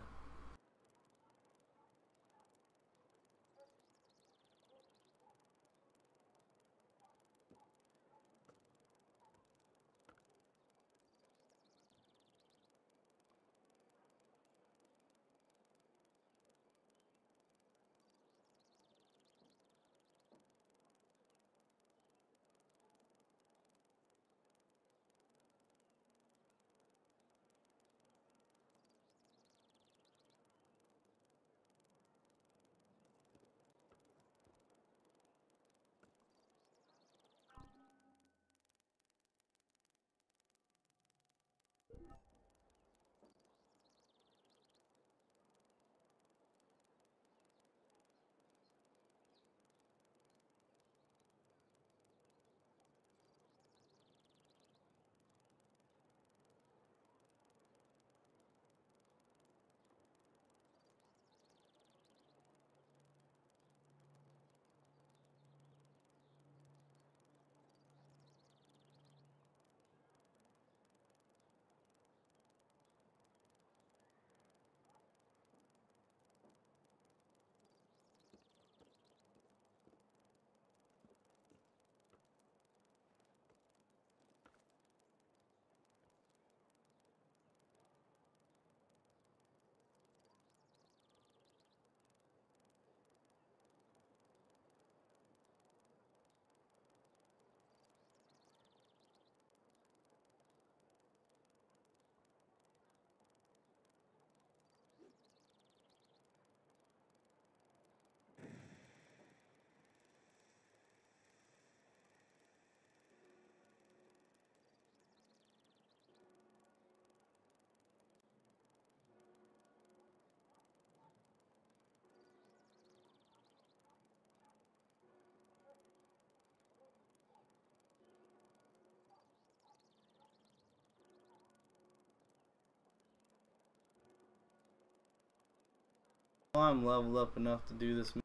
I'm leveled up enough to do this.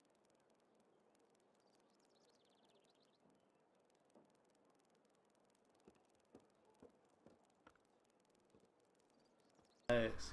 Nice.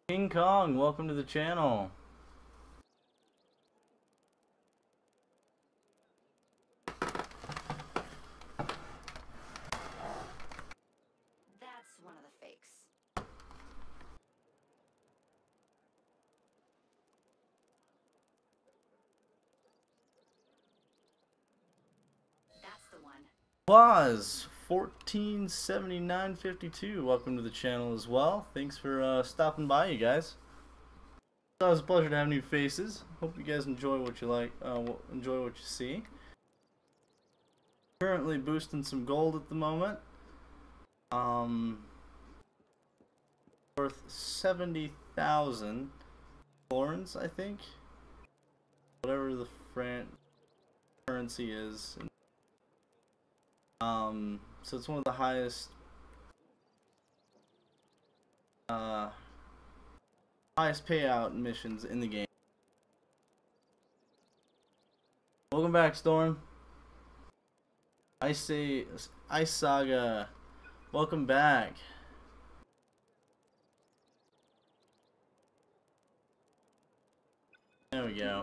King Kong, welcome to the channel. That's one of the fakes. That's the one. Was fourteen seventy-nine fifty-two, welcome to the channel as well. Thanks for uh, stopping by, you guys. It's always a pleasure to have new faces. Hope you guys enjoy what you like, uh, enjoy what you see. Currently boosting some gold at the moment. Um, worth seventy thousand florins, I think. Whatever the fran currency is. Um, so it's one of the highest, uh, highest payout missions in the game. Welcome back, Storm. I say, Ice Saga, welcome back. There we go.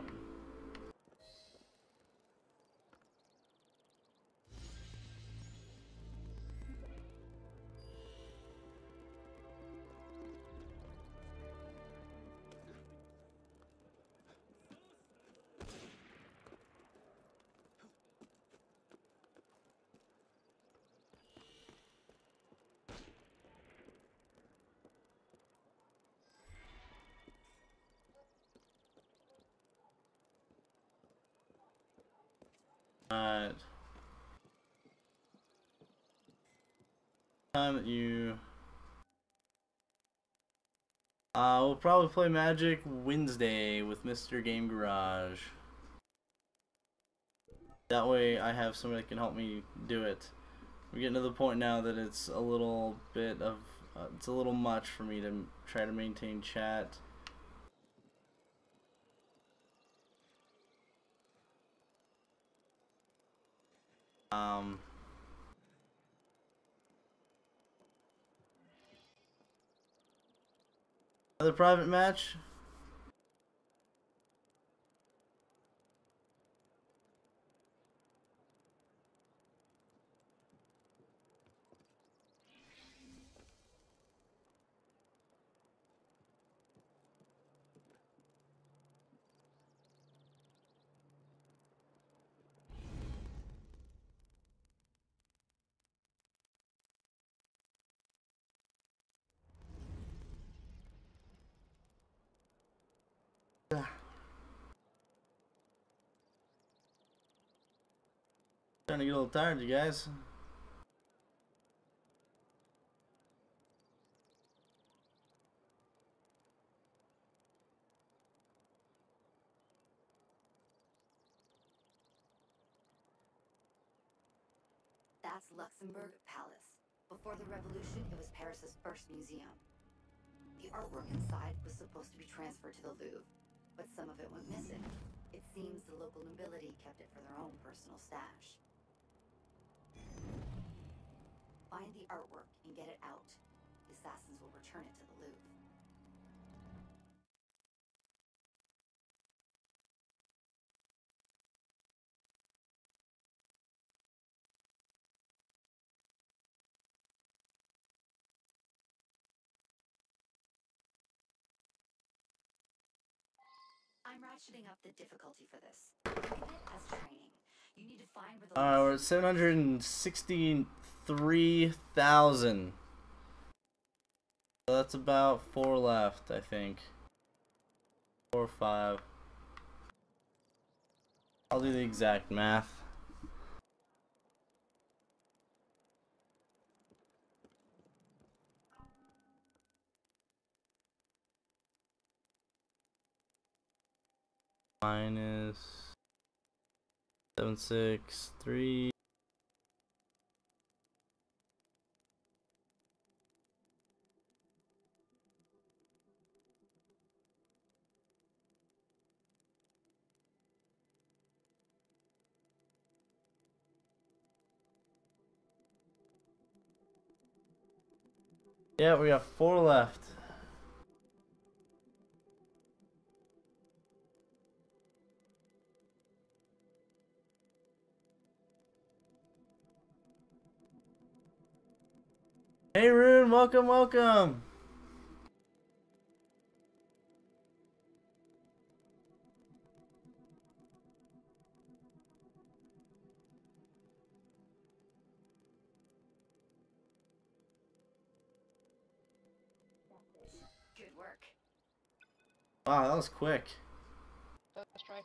Alright. Time that you uh we'll probably play Magic Wednesday with Mister Game Garage. That way I have somebody that can help me do it. We're getting to the point now that it's a little bit of uh, it's a little much for me to try to maintain chat. Um Another private match? Starting to get a little tired, you guys. That's Luxembourg Palace. Before the revolution, it was Paris's first museum. The artwork inside was supposed to be transferred to the Louvre, but some of it went missing. It seems the local nobility kept it for their own personal stash. Find the artwork and get it out. The assassins will return it to the Louvre. I'm ratcheting up the difficulty for this. Think of it as training. You need to find where the Alright, we're at seven hundred sixty-three thousand. So that's about four left, I think. Four or five. I'll do the exact math. Minus seven six three. Yeah, we got four left. Hey Rune, welcome, welcome. Good work. Wow, that was quick. Let's try.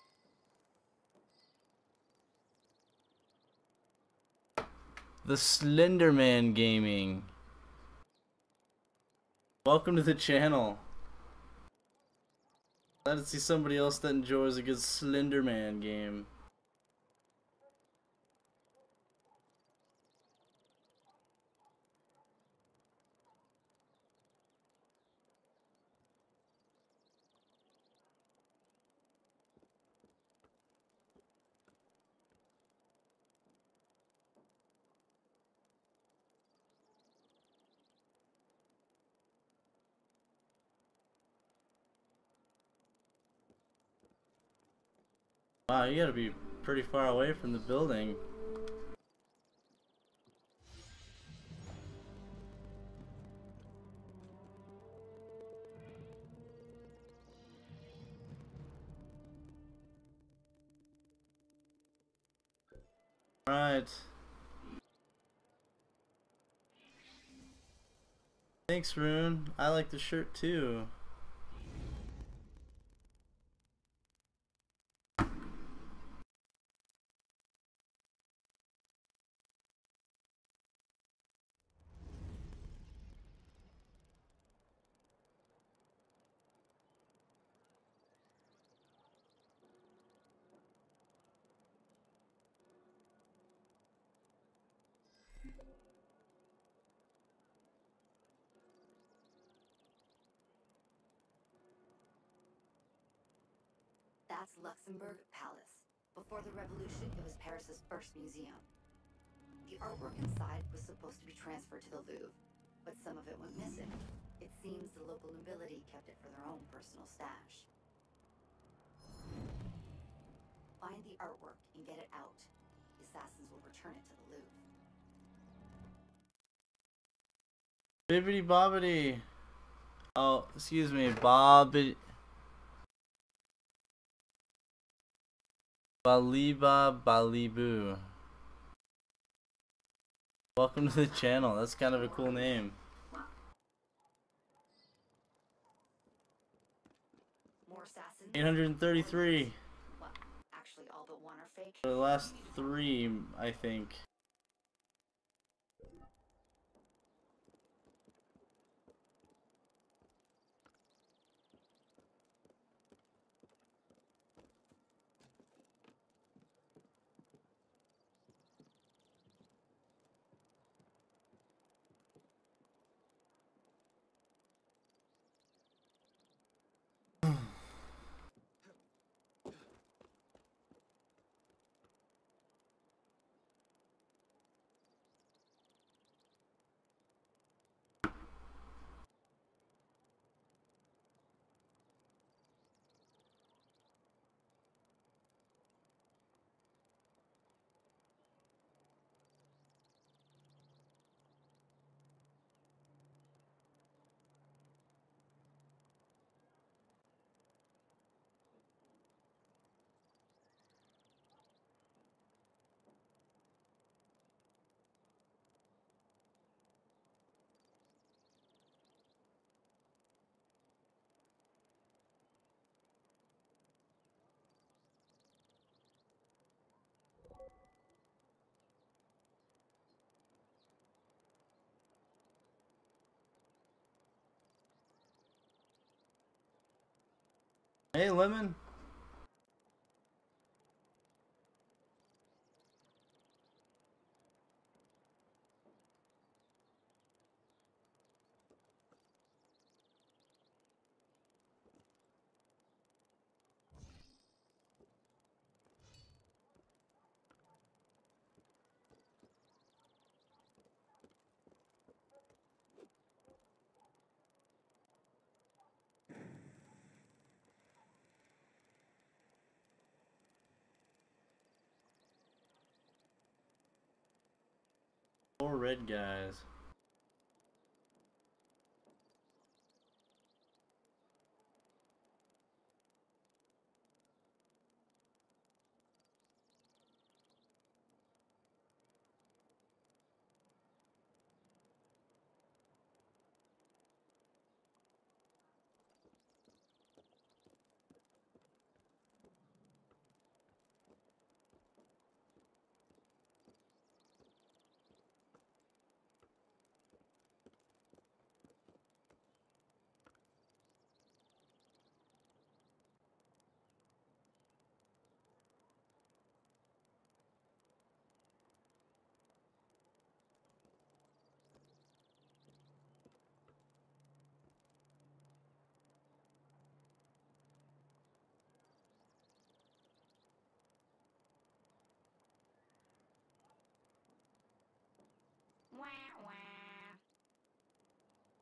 The Slenderman Gaming. Welcome to the channel. Glad to see somebody else that enjoys a good Slenderman game. Wow, you gotta be pretty far away from the building. Alright. Thanks, Rune. I like the shirt too. That's Luxembourg Palace. Before the revolution, it was Paris's first museum. The artwork inside was supposed to be transferred to the Louvre, but some of it went missing. It seems the local nobility kept it for their own personal stash. Find the artwork and get it out. The assassins will return it to the Louvre. Bibbidi bobbidi. Oh, excuse me, Bobbidi. Baliba Baliboo. Welcome to the channel. That's kind of a cool name. More assassins? eight hundred thirty-three. Well, actually all but one are fake. For the last three, I think. Hey, Lemon. Four red guys.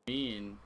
mean.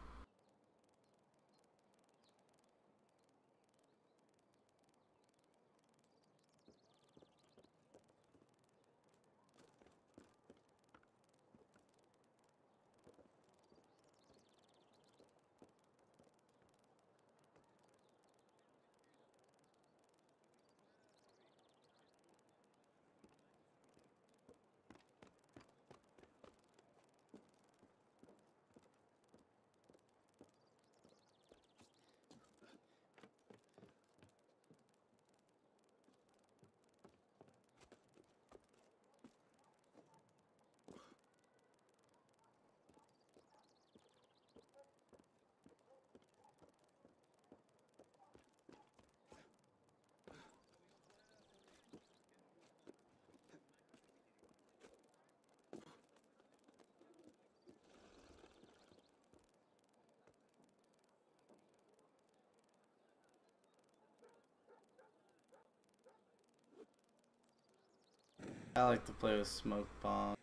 I like to play with smoke bomb.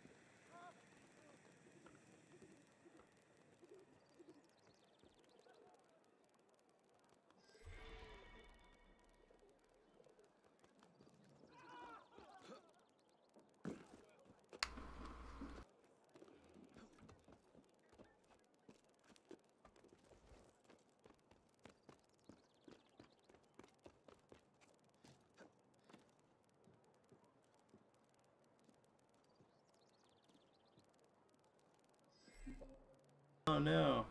Oh no.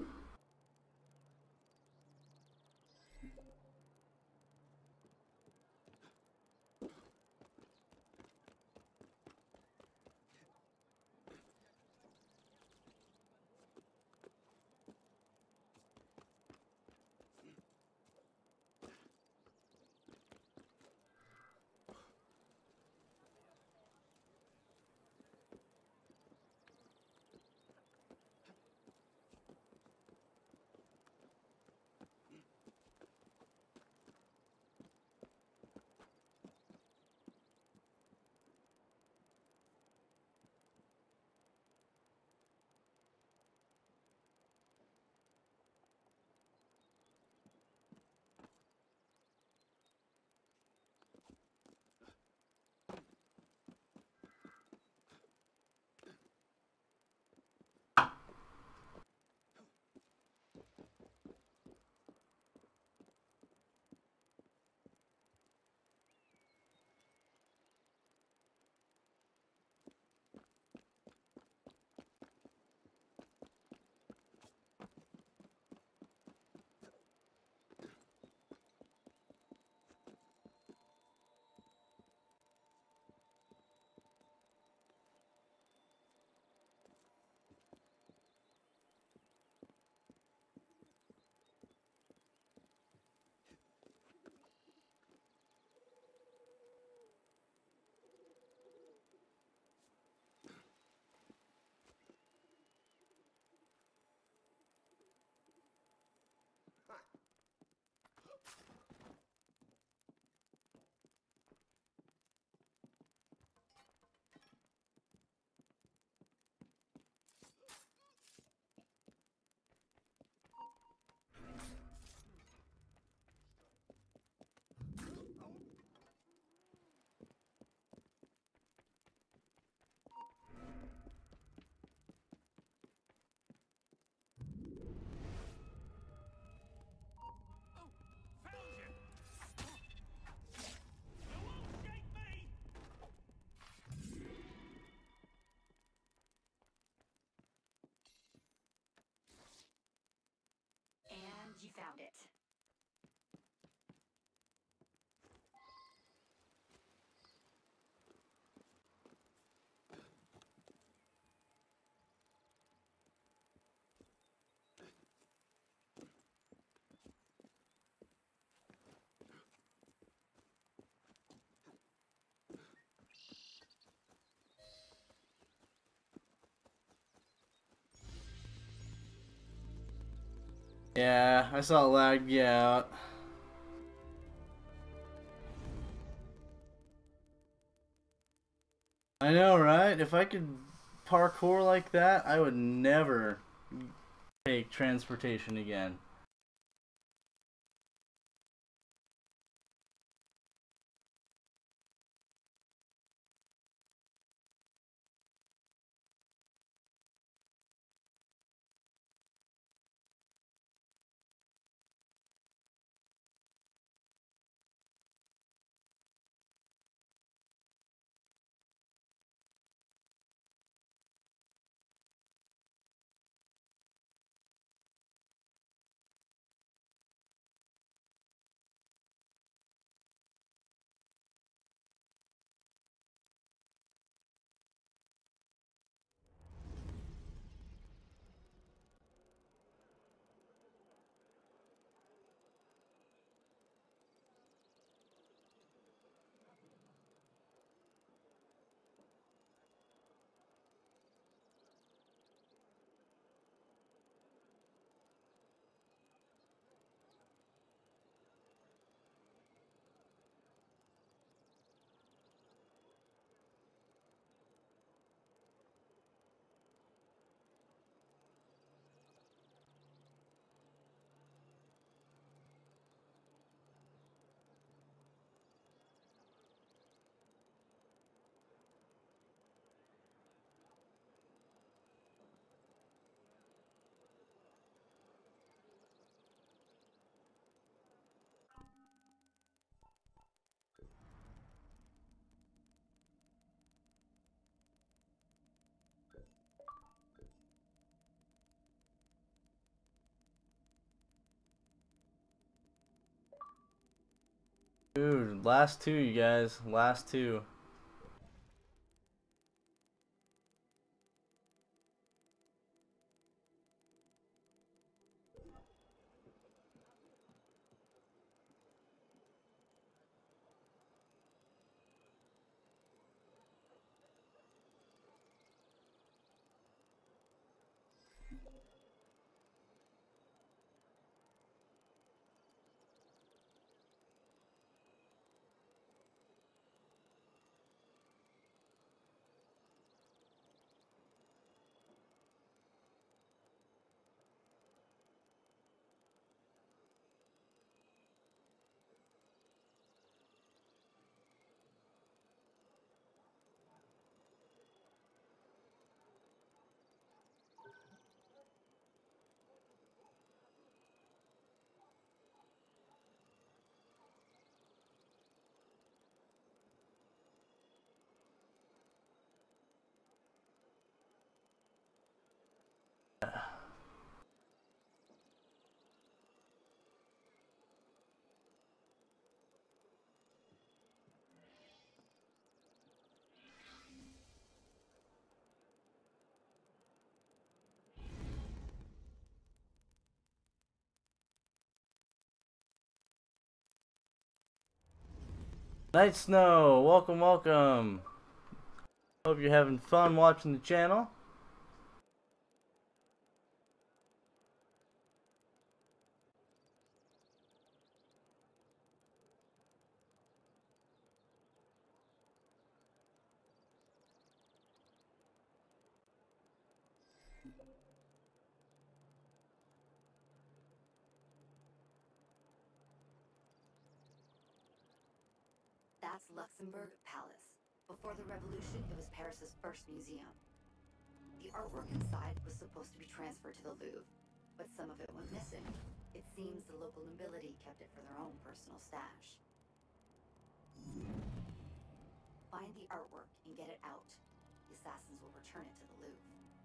And you found it. Yeah, I saw it lag you out. I know, right? If I could parkour like that, I would never take transportation again. Dude, last two, you guys. Last two. Night Snow, welcome, welcome. Hope you're having fun watching the channel. That's Luxembourg Palace. Before the revolution, it was Paris's first museum. The artwork inside was supposed to be transferred to the Louvre, but some of it went missing. It seems the local nobility kept it for their own personal stash. Find the artwork and get it out. The assassins will return it to the Louvre.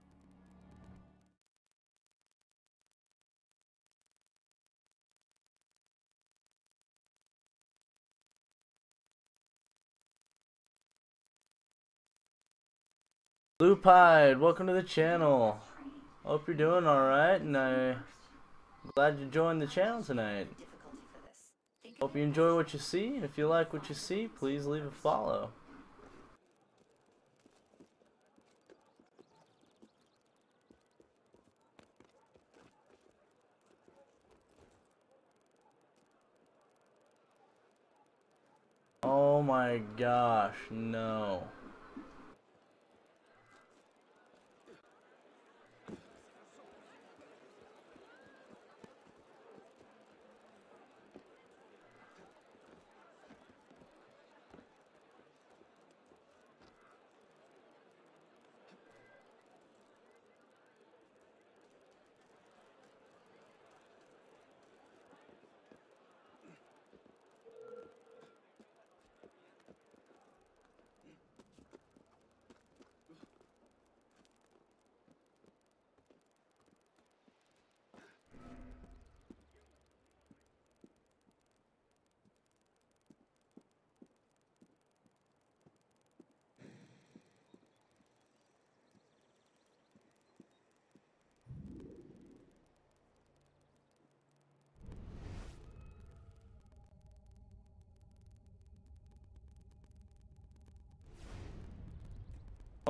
Blue Pied, welcome to the channel. Hope you're doing alright, and I'm glad you joined the channel tonight. Hope you enjoy what you see, and if you like what you see, please leave a follow. Oh my gosh, no.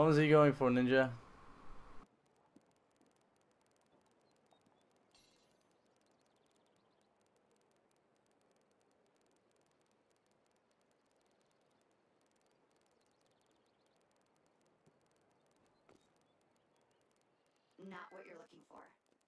What was he going for, Ninja? Not what you're looking for.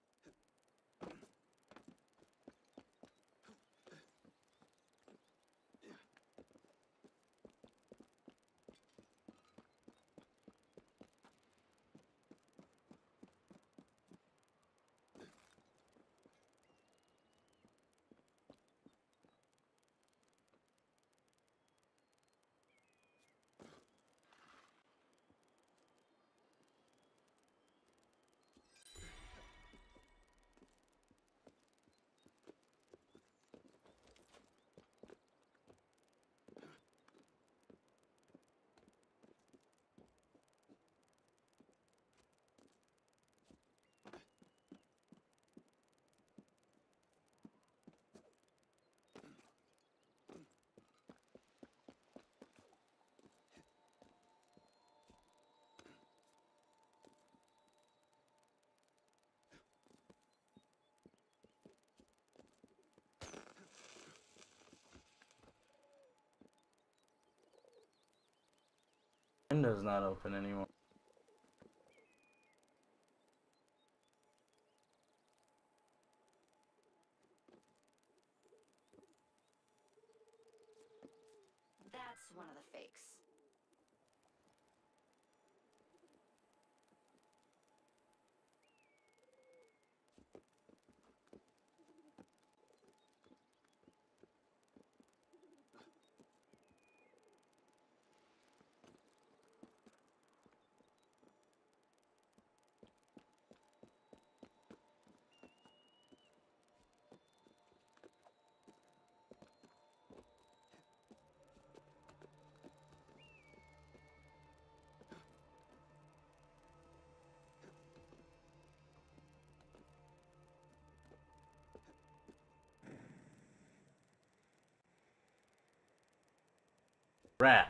Window's not open anymore. That's one of the fakes. Rap.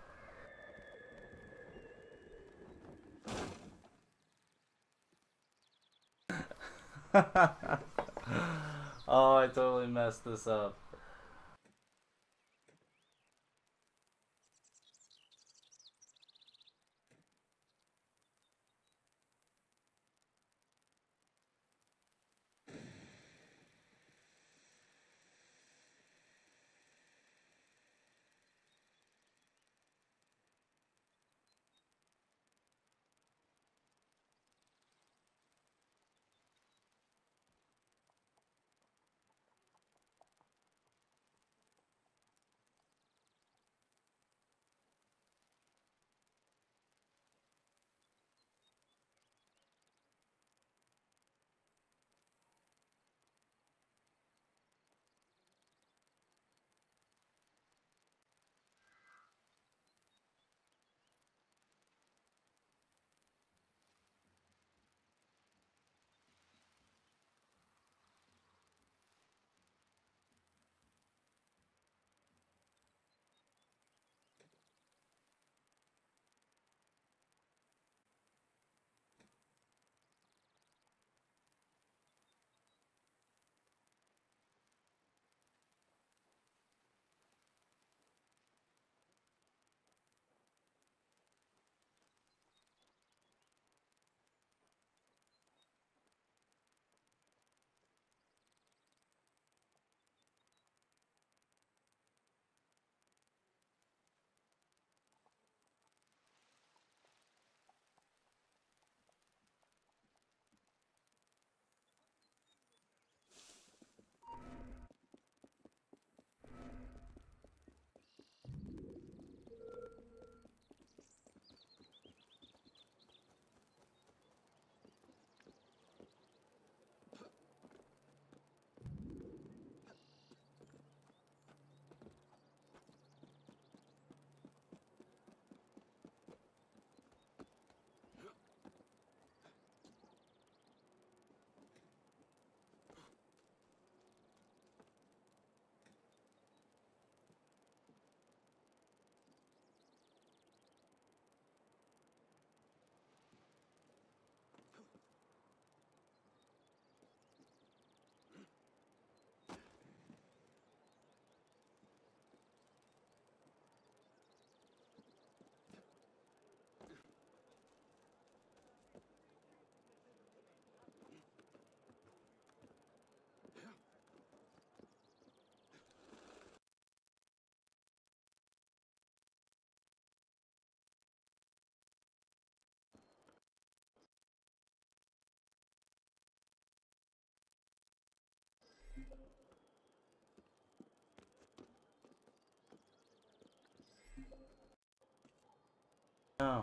Oh, I totally messed this up. Oh.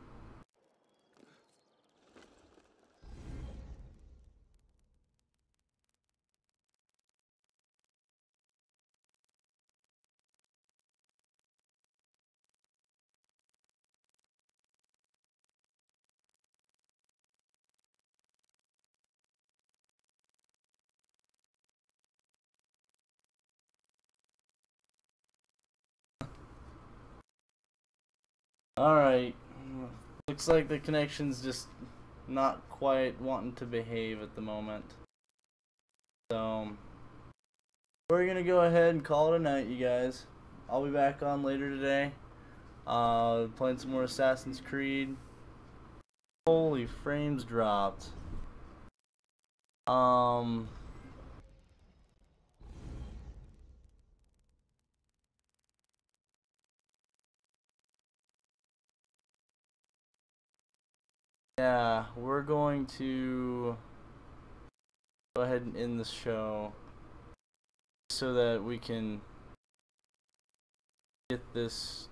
Alright. Looks like the connection's just not quite wanting to behave at the moment. So, we're gonna go ahead and call it a night, you guys. I'll be back on later today. Uh, playing some more Assassin's Creed. Holy frames dropped. Um... Yeah, we're going to go ahead and end the show so that we can get this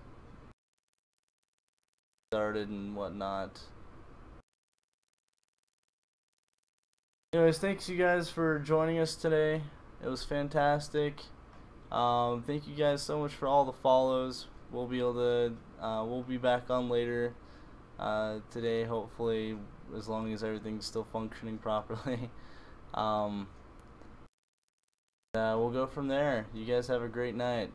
started and whatnot. Anyways, thanks you guys for joining us today. It was fantastic. Um, thank you guys so much for all the follows. We'll be able to, uh, we'll be back on later. Uh, today, hopefully, as long as everything's still functioning properly. um, uh, we'll go from there. You guys have a great night.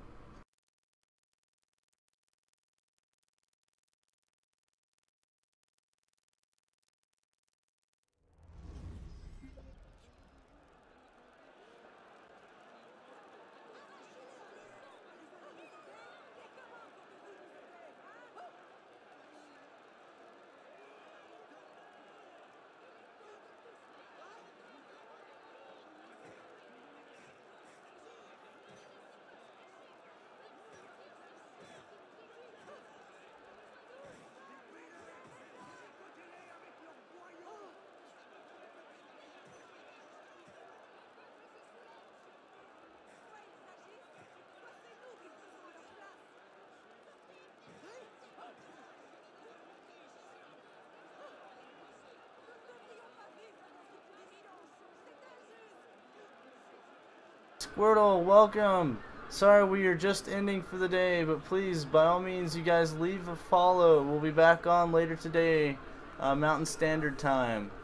Squirtle, welcome. Sorry we are just ending for the day, but please, by all means, you guys leave a follow. We'll be back on later today, uh, Mountain Standard Time.